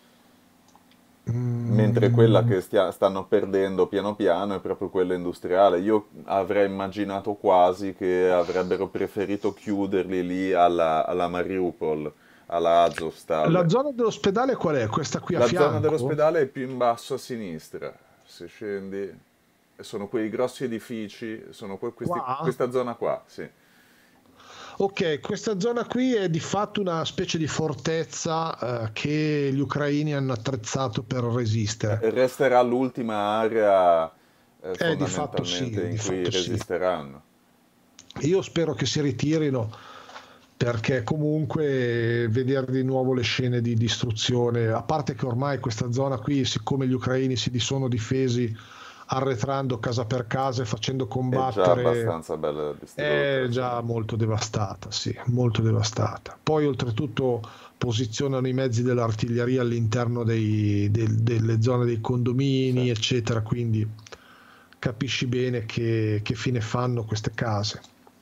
S1: mentre quella
S2: mm,
S1: che stia- stanno perdendo piano piano è proprio quella industriale. Io avrei immaginato quasi che avrebbero preferito chiuderli lì alla, alla Mariupol, alla
S2: la
S1: Azovstal.
S2: zona dell'ospedale qual è? Questa qui a
S1: La zona
S2: fianco?
S1: dell'ospedale è più in basso a sinistra, se scendi, e sono quei grossi edifici, sono que- questi-
S2: Qua?
S1: questa zona qua, sì.
S2: Ok, questa zona qui è di fatto una specie di fortezza eh, che gli ucraini hanno attrezzato per resistere.
S1: Eh, Resterà l'ultima area eh,
S2: Eh, di fatto
S1: fondamentalmente
S2: sì, di
S1: in cui
S2: fatto sì.
S1: resisteranno.
S2: Io spero che si ritirino perché comunque vedere di nuovo le scene di distruzione, a parte che ormai questa zona qui, siccome gli ucraini si di- sono difesi arretrando casa per casa e facendo
S1: È già
S2: combattere,
S1: abbastanza bella
S2: è
S1: distrutta, sì.
S2: già molto devastata, sì, molto devastata. Poi oltretutto posizionano i mezzi dell'artiglieria all'interno dei- del- delle zone dei
S1: Sì.
S2: condomini, eccetera, quindi capisci bene che, che fine fanno queste case.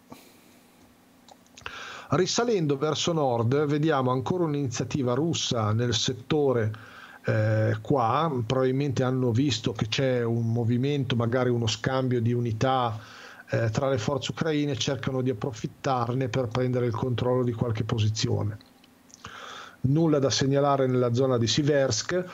S2: Risalendo verso nord, vediamo ancora un'iniziativa russa nel settore eh, qua, probabilmente hanno visto che c'è un movimento, magari uno scambio di unità eh, tra le forze ucraine, cercano di approfittarne per prendere il controllo di qualche posizione. Nulla da segnalare nella zona di Siversk.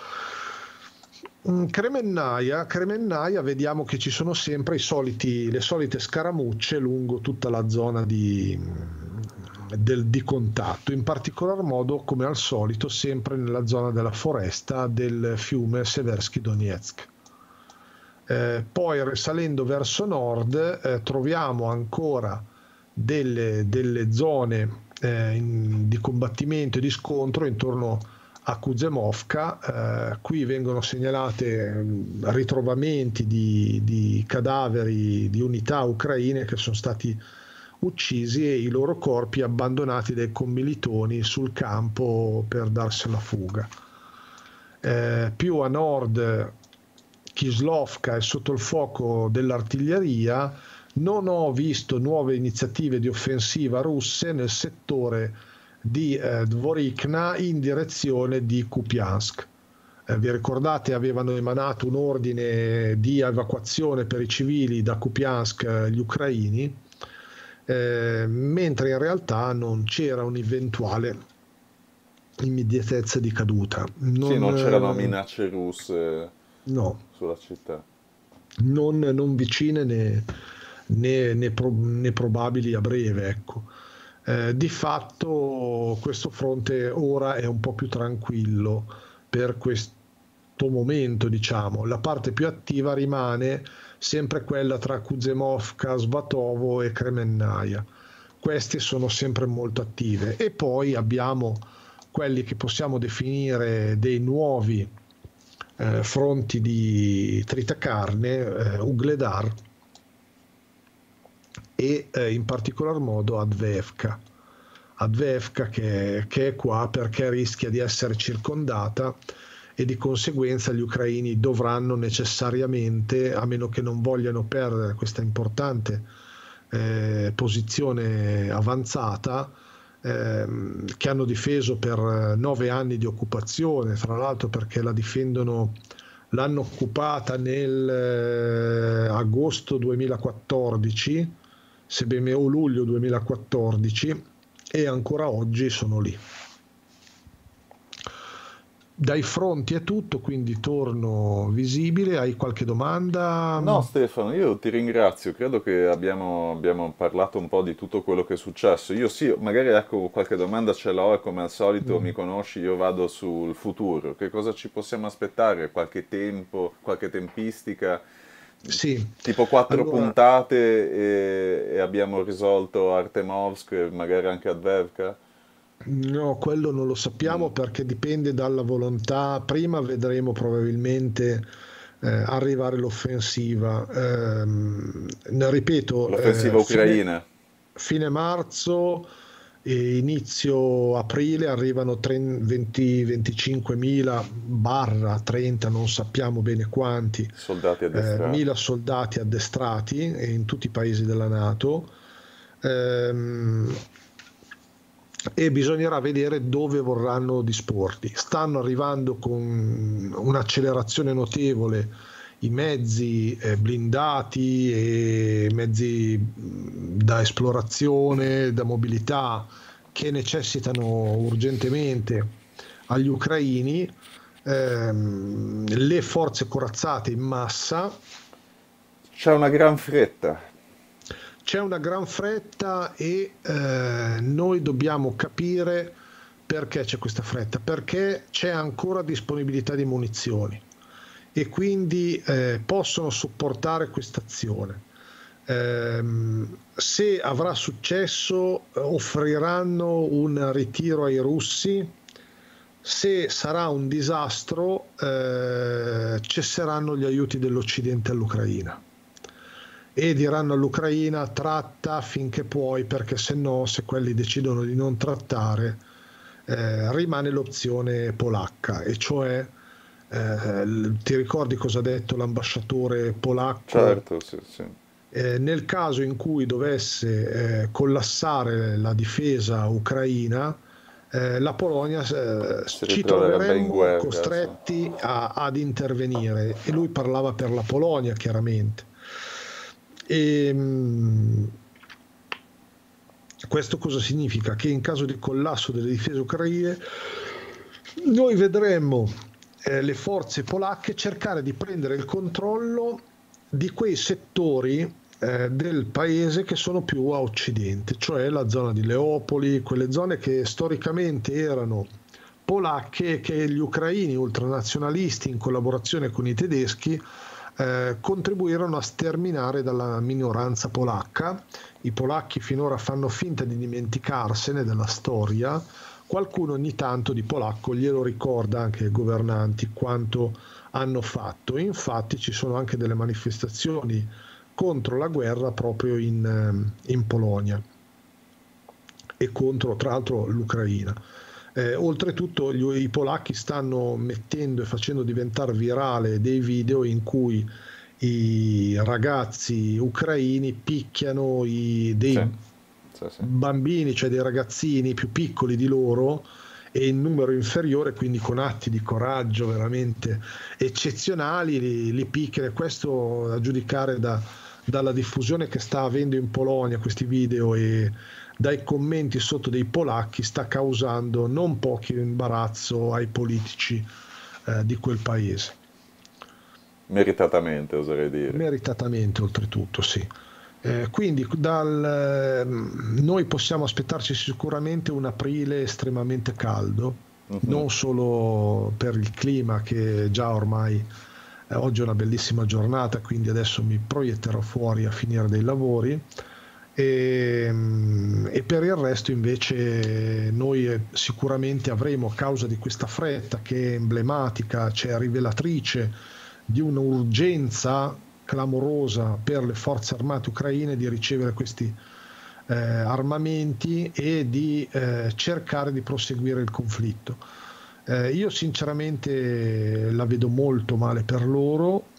S2: Mm, Kremennaia, Kremennaia, vediamo che ci sono sempre i soliti, le solite scaramucce lungo tutta la zona di, del- di contatto, in particolar modo, come al solito, sempre nella zona della foresta del fiume Seversky Donetsk. Eh, poi risalendo verso nord eh, troviamo ancora delle, delle zone eh, in- di combattimento e di scontro intorno a Kuzemovka. Eh, qui vengono segnalate mh, ritrovamenti di, di cadaveri di unità ucraine che sono stati uccisi e i loro corpi abbandonati dai commilitoni sul campo per darsi alla fuga. Eh, più a nord Kislovka è sotto il fuoco dell'artiglieria. Non ho visto nuove iniziative di offensiva russe nel settore di eh, Dvorikna in direzione di Kupiansk. Eh, vi ricordate, avevano emanato un ordine di evacuazione per i civili da Kupiansk, eh, gli ucraini, eh, mentre in realtà non c'era un'eventuale immediatezza di caduta.
S1: Sì,
S2: Non,
S1: non c'erano
S2: eh,
S1: minacce russe
S2: no,
S1: sulla città.
S2: non, non vicine né, né, né pro- né probabili a breve, ecco. Eh, di fatto questo fronte ora è un po' più tranquillo per questo momento, diciamo. La parte più attiva rimane sempre quella tra Kuzemovka, Svatovo e Kremennaia. Queste sono sempre molto attive. E poi abbiamo quelli che possiamo definire dei nuovi eh, fronti di tritacarne, eh, Ugledar e eh, in particolar modo Advevka. Advevka che, che è qua perché rischia di essere circondata e di conseguenza gli ucraini dovranno necessariamente, a meno che non vogliano perdere questa importante eh, posizione avanzata, ehm, che hanno difeso per nove anni di occupazione, tra l'altro perché la difendono l'hanno occupata nel eh, agosto duemilaquattordici, sebbene o luglio duemilaquattordici, e ancora oggi sono lì. Dai fronti è tutto, quindi torno visibile. Hai qualche domanda?
S1: No, Stefano, io ti ringrazio, credo che abbiamo, abbiamo parlato un po' di tutto quello che è successo. Io sì, magari ecco qualche domanda ce l'ho e come al solito mi
S2: Mm.
S1: conosci, io vado sul futuro. Che cosa ci possiamo aspettare? Qualche tempo, qualche tempistica?
S2: Sì,
S1: Tipo quattro
S2: allora
S1: puntate e, e abbiamo risolto Artemovsk e magari anche Advevka?
S2: no, quello non lo
S1: Mm.
S2: sappiamo perché dipende dalla volontà. Prima vedremo probabilmente eh, arrivare l'offensiva. Ehm, ne ripeto, eh,
S1: L'offensiva
S2: fine,
S1: ucraina.
S2: fine marzo e inizio aprile arrivano trenta, venti, venticinque mila barra trenta, non sappiamo bene quanti,
S1: Soldati
S2: eh,
S1: addestrati.
S2: mila soldati addestrati in tutti i paesi della NATO. Ehm, e bisognerà vedere dove vorranno disporli. Stanno arrivando con un'accelerazione notevole i mezzi eh, blindati e mezzi mh, da esplorazione, da mobilità che necessitano urgentemente agli ucraini, ehm, le forze corazzate in massa.
S1: C'è una gran fretta.
S2: C'è una gran fretta e eh, noi dobbiamo capire perché c'è questa fretta, perché c'è ancora disponibilità di munizioni e quindi eh, possono sopportare questa azione. Ehm, se avrà successo, eh, offriranno un ritiro ai russi. Se sarà un disastro, eh, cesseranno gli aiuti dell'Occidente all'Ucraina e diranno all'Ucraina tratta finché puoi, perché se no, se quelli decidono di non trattare, eh, rimane l'opzione polacca, e cioè eh, ti ricordi cosa ha detto l'ambasciatore polacco?
S1: Certo, sì, sì.
S2: Eh, nel caso in cui dovesse eh, collassare la difesa ucraina, eh, la Polonia, eh,
S1: Si
S2: ci
S1: ritroverebbe in
S2: troveremmo
S1: guerra, sì.
S2: costretti a- ad intervenire, e lui parlava per la Polonia chiaramente. E, mh, questo cosa significa? Che in caso di collasso delle difese ucraine noi vedremmo eh, le forze polacche cercare di prendere il controllo di quei settori eh, del paese che sono più a occidente, cioè la zona di Leopoli, quelle zone che storicamente erano polacche e che gli ucraini ultranazionalisti in collaborazione con i tedeschi eh, contribuirono a sterminare dalla minoranza polacca. I polacchi finora fanno finta di dimenticarsene della storia, qualcuno ogni tanto di polacco glielo ricorda anche ai governanti quanto hanno fatto. Infatti ci sono anche delle manifestazioni contro la guerra proprio in, ehm, in Polonia e contro tra l'altro l'Ucraina. Eh, oltretutto gli, i polacchi stanno mettendo e facendo diventare virale dei video in cui i ragazzi ucraini picchiano i,
S1: Sì,
S2: dei
S1: sì, sì.
S2: bambini, cioè dei ragazzini più piccoli di loro e in numero inferiore, quindi con atti di coraggio veramente eccezionali, li, li picchiano. E questo a giudicare da, dalla diffusione che sta avendo in Polonia questi video e dai commenti sotto dei polacchi, sta causando non poco imbarazzo ai politici eh, di quel paese.
S1: Meritatamente, oserei dire.
S2: Meritatamente, oltretutto, sì. Eh, quindi dal, ehm, noi possiamo aspettarci sicuramente un aprile estremamente caldo,
S1: Mhm.
S2: non solo per il clima che già ormai eh, oggi è una bellissima giornata, quindi adesso mi proietterò fuori a finire dei lavori. E, mm, e per il resto invece noi eh, sicuramente avremo, a causa di questa fretta che è emblematica, cioè rivelatrice di un'urgenza clamorosa per le forze armate ucraine di ricevere questi eh, armamenti e di eh, cercare di proseguire il conflitto. Eh, io sinceramente la vedo molto male per loro.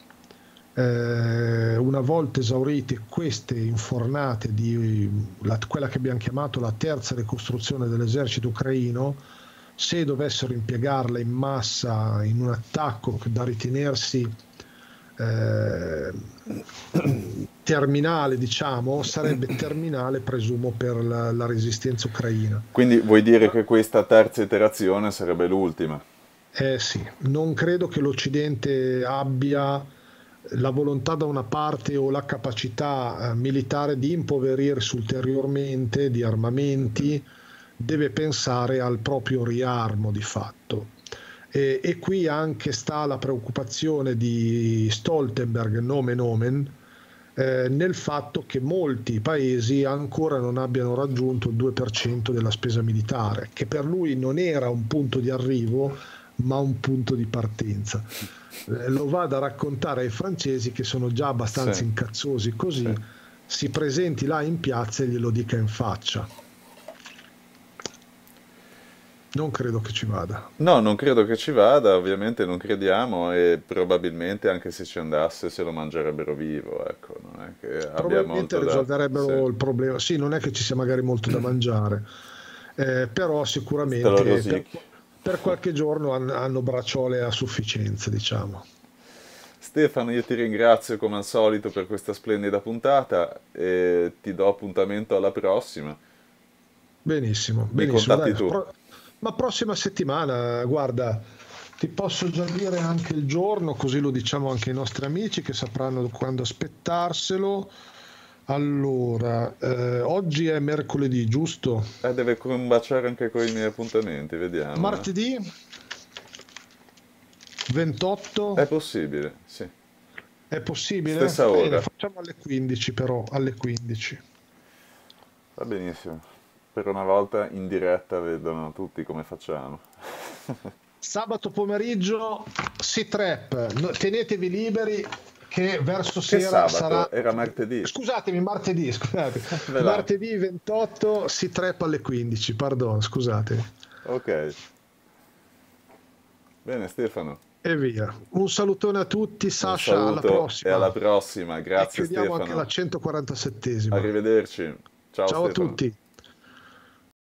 S2: Eh, una volta esaurite queste infornate di la, quella che abbiamo chiamato la terza ricostruzione dell'esercito ucraino, se dovessero impiegarla in massa in un attacco da ritenersi eh, terminale, diciamo, sarebbe terminale, presumo, per la, la resistenza ucraina.
S1: Quindi vuoi dire che questa terza iterazione sarebbe l'ultima?
S2: Eh sì, non credo che l'Occidente abbia la volontà da una parte o la capacità eh, militare di impoverirsi ulteriormente di armamenti, deve pensare al proprio riarmo di fatto. E, e qui anche sta la preoccupazione di Stoltenberg, nomen omen, eh, nel fatto che molti paesi ancora non abbiano raggiunto il due per cento della spesa militare, che per lui non era un punto di arrivo, ma un punto di partenza. Eh, lo vada a raccontare ai francesi, che sono già
S1: Sì,
S2: abbastanza incazzosi,
S1: sì.
S2: così si presenti là in piazza e glielo dica in faccia. Non credo che ci vada.
S1: No, non credo che ci vada, ovviamente non crediamo e probabilmente anche se ci andasse se lo mangerebbero vivo, ecco, non è che abbia
S2: Probabilmente
S1: molto da... Sì,
S2: risolverebbero il problema. Sì, non è che ci sia magari molto da mangiare, eh, però
S1: te lo
S2: sicuramente per,
S1: rosichi.
S2: per qualche giorno han- hanno bracciole a sufficienza, diciamo.
S1: Stefano, io ti ringrazio come al solito per questa splendida puntata e ti do appuntamento alla prossima.
S2: Benissimo,
S1: Mi
S2: benissimo. Dai,
S1: contatti tu.
S2: pro- ma prossima settimana, guarda, ti posso già dire anche il giorno, così lo diciamo anche ai nostri amici che sapranno quando aspettarselo. Allora, eh, oggi è mercoledì, giusto?
S1: Eh, deve combaciare anche con i miei appuntamenti, vediamo, eh.
S2: Martedì ventotto
S1: È possibile, sì.
S2: è possibile?
S1: Stessa
S2: Bene,
S1: ora.
S2: facciamo alle quindici però, alle quindici.
S1: Va benissimo. Per una volta in diretta vedono tutti come facciamo.
S2: Sabato pomeriggio, C-Trap, no- tenetevi liberi che verso
S1: Che
S2: sera sarà...
S1: sabato? Era martedì.
S2: Scusatemi, martedì, scusate.
S1: Ve là.
S2: Martedì ventotto, C-Trap alle quindici, pardon, scusatemi.
S1: Ok. Bene, Stefano.
S2: E via. Un salutone a tutti,
S1: Un
S2: Sasha, alla
S1: saluto e alla
S2: prossima.
S1: prossima.
S2: E
S1: Grazie,
S2: chiudiamo anche la
S1: Stefano.
S2: centoquarantasettesima.
S1: Arrivederci. Ciao,
S2: Ciao a
S1: Stefano.
S2: tutti.